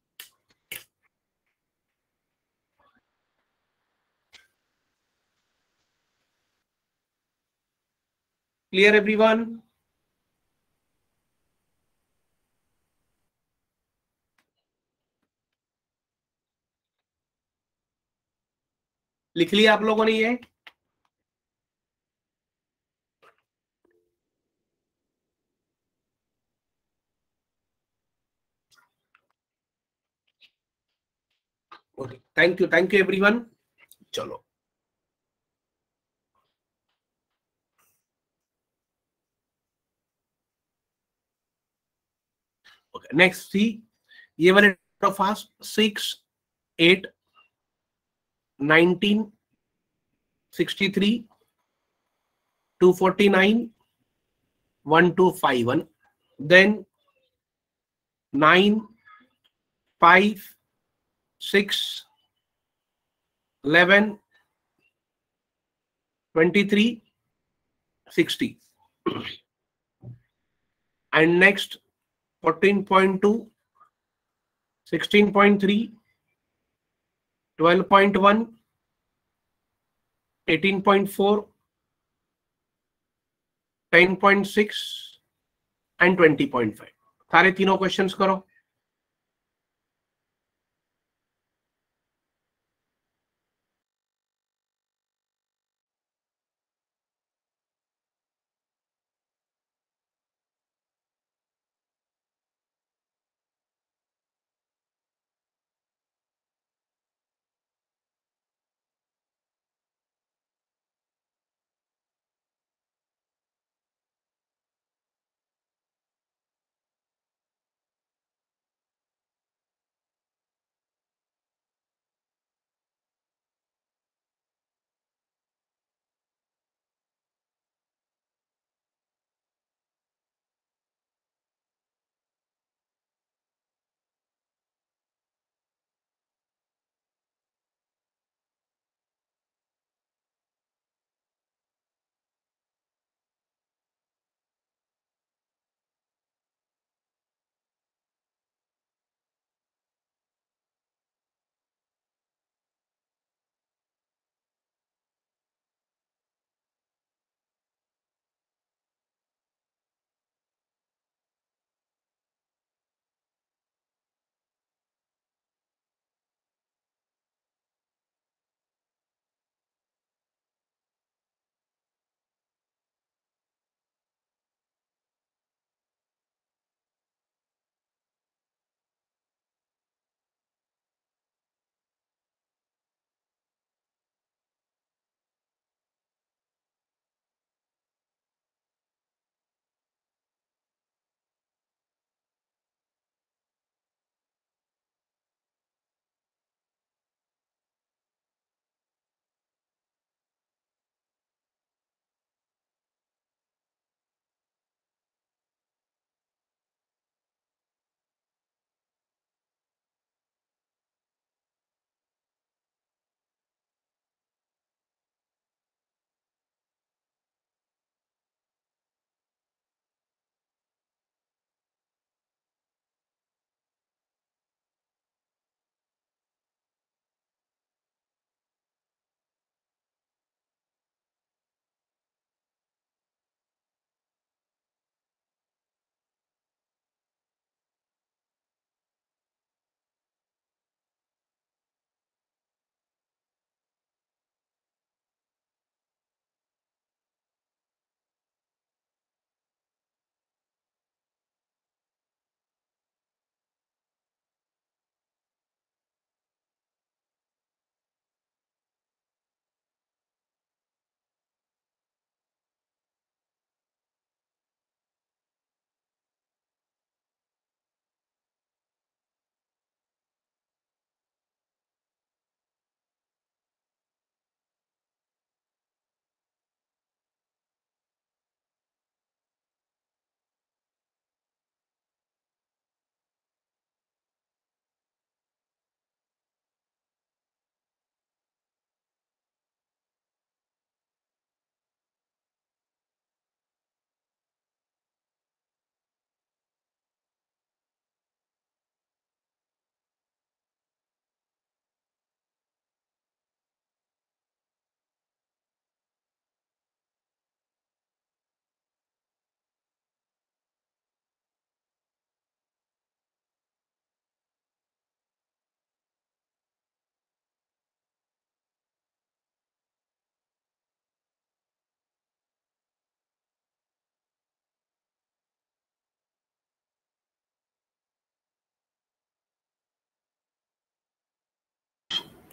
Clear everyone? लिख लिया आप लोगों ने ये? Okay, thank you everyone. चलो ओके, नेक्स्ट सी, ये वाले fast 6 8 19 63 249 1251, then 9 5 6 11 23 60, and next 14.2 16.3 12.1 18.4 10.6 and 20.5। सारे तीनों क्वेश्चंस करो।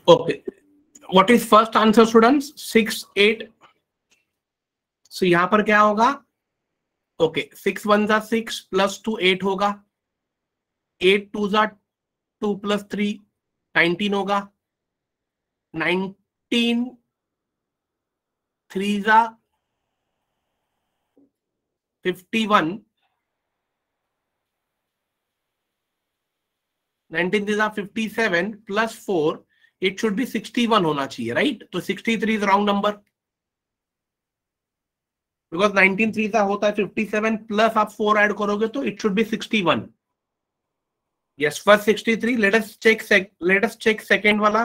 Okay, what is first answer students? 6, 8। So यहां पर क्या होगा? ओके, 6 1 जा 6 प्लस 2 8 होगा, 8 2 जा 2 प्लस 3 19 होगा, 19 3 जा 51, 19 3 जा 57 प्लस 4, इट शुड बी 61 होना चाहिए, राइट? तो 63 इज रॉन्ग नंबर, बिकॉज 19 3 का होता है 57 प्लस आप 4 ऐड करोगे तो it should be 61। Yes, first 63। Let us check second वाला।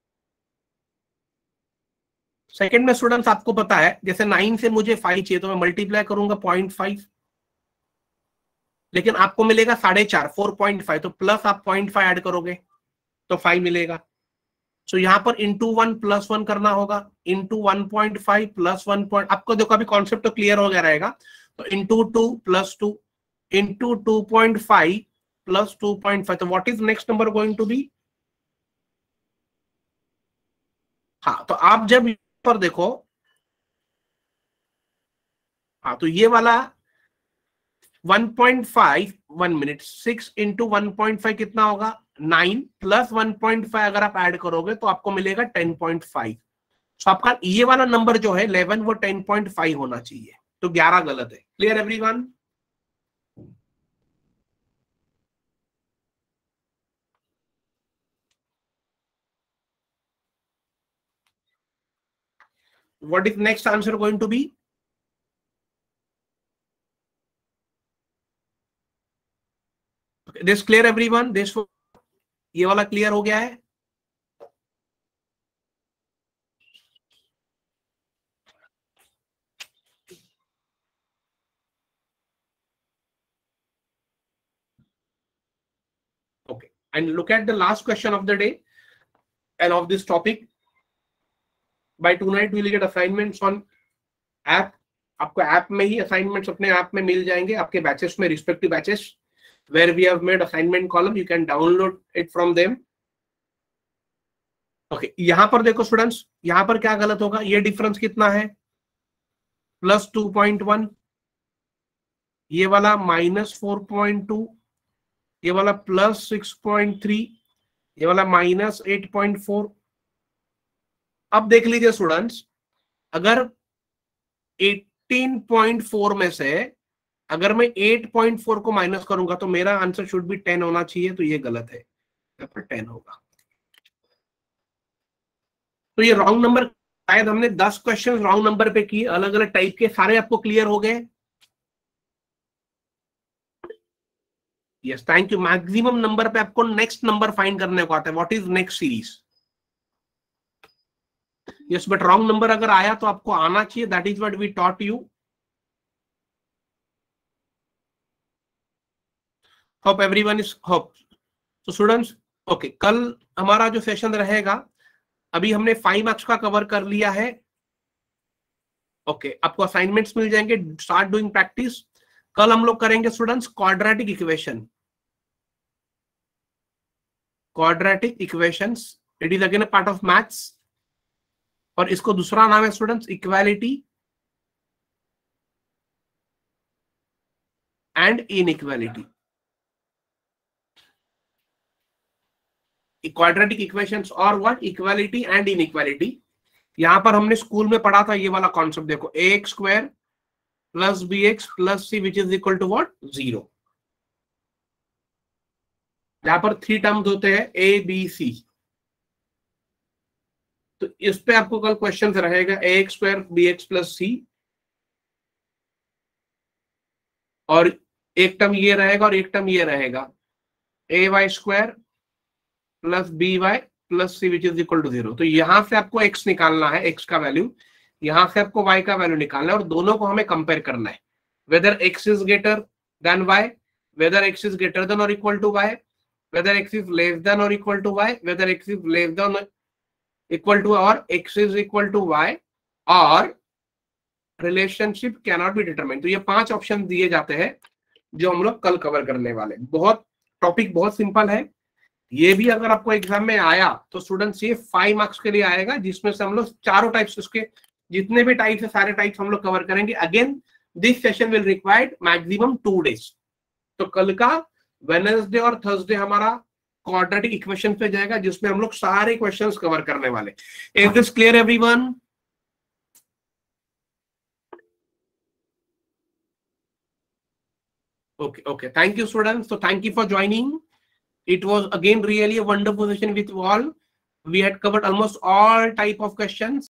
सेकंड में स्टूडेंट्स आपको पता है, जैसे 9 से मुझे 5 चाहिए तो मैं मल्टीप्लाई करूंगा 0.5, लेकिन आपको मिलेगा 4.5, 4.5, तो प्लस आप 0.5 ऐड करोगे तो 5 मिलेगा। सो यहाँ पर इंटू 1 प्लस 1 करना होगा, इंटू 1.5 प्लस 1 आपको देखो अभी कॉन्सेप्ट तो क्लियर हो गया रहेगा। तो इंटू 2 प्लस 2 इंटू 2.5 प्लस 2.5, तो what is next number going to be? हाँ, तो आप जब पर देखो, हाँ तो ये वाला 1.5, 1 मिनट, 6 इंटू 1.5 कितना होगा? 9 प्लस 1.5 अगर आप ऐड करोगे तो आपको मिलेगा 10.5। तो आपका ये वाला नंबर जो है 11 वो 10.5 होना चाहिए, तो 11 गलत है। Clear everyone? What is next answer going to be? This clear everyone? This, ये वाला क्लियर हो गया है? Okay, and look at the last question of the day and of this topic. By tonight we will get assignments on app. आपको ऐप में ही असाइनमेंट्स अपने ऐप में मिल जाएंगे, आपके बैचेस में, respective batches where we have made assignment column, you can download it from them. Okay, यहां पर देखो स्टूडेंट्स, यहां पर क्या गलत होगा? ये डिफरेंस कितना है? प्लस 2.1, ये वाला माइनस 4.2, ये वाला प्लस 6.3, ये वाला माइनस 8.4। अब देख लीजिए स्टूडेंट्स, अगर 18.4 में से अगर मैं 8.4 को माइनस करूंगा तो मेरा आंसर शुड बी 10 होना चाहिए, तो ये गलत है, यहाँ पर 10 होगा। तो ये रॉन्ग नंबर, शायद हमने 10 क्वेश्चन रॉन्ग नंबर पे किए, अलग अलग टाइप के, सारे आपको क्लियर हो गए? Yes, thank you. Maximum number पे आपको नेक्स्ट नंबर फाइंड करने को आता है, what is next series. Yes, but wrong number अगर आया तो आपको आना चाहिए, that is what we taught you. Hope everyone is hope. तो स्टूडेंट्स, ओके, कल हमारा जो सेशन रहेगा, अभी हमने 5 मार्क्स का कवर कर लिया है। ओके, आपको असाइनमेंट्स मिल जाएंगे, स्टार्ट डूइंग प्रैक्टिस। कल हम लोग करेंगे students quadratic equation, quadratic equations, it is again a part of maths, और इसको दूसरा नाम है students equality and inequality. Quadratic equations और व्हाट? Equality and inequality. यहां पर हमने स्कूल में पढ़ा था ये वाला कॉन्सेप्ट, देखो ax square plus bx plus c which is equal to what? 0। यहां पर 3 टर्म्स होते हैं a b c, तो इस पे आपको कल क्वेश्चन रहेगा ax square bx plus c, और एक टर्म ये रहेगा और एक टर्म ये रहेगा ay square plus B Y plus C which is equal to 0। तो यहां से आपको x निकालना है, x का वैल्यू, यहां से आपको y का वैल्यू निकालना है, और दोनों को हमें कंपेयर करना है, whether x is greater than y, whether x is greater than और equal to y, whether x is less than और equal to y, whether x is less than equal to और x is equal to y, और relationship can not be determined. तो ये 5 ऑप्शन दिए जाते हैं जो हम लोग कल कवर करने वाले। बहुत टॉपिक बहुत सिंपल है, ये भी अगर आपको एग्जाम में आया तो स्टूडेंट्स ये 5 मार्क्स के लिए आएगा, जिसमें से हम लोग चारों टाइप्स, उसके जितने भी टाइप्स है सारे टाइप्स हम लोग कवर करेंगे। Again this session will required maximum 2 days. तो कल का वेडनेसडे और थर्सडे हमारा क्वाड्रेटिक इक्वेशन पे जाएगा, जिसमें हम लोग सारे क्वेश्चंस कवर करने वाले। Is this clear everyone? Okay. Thank you, students. So thank you for joining. It was again really a wonderful session with you all. We had covered almost all type of questions.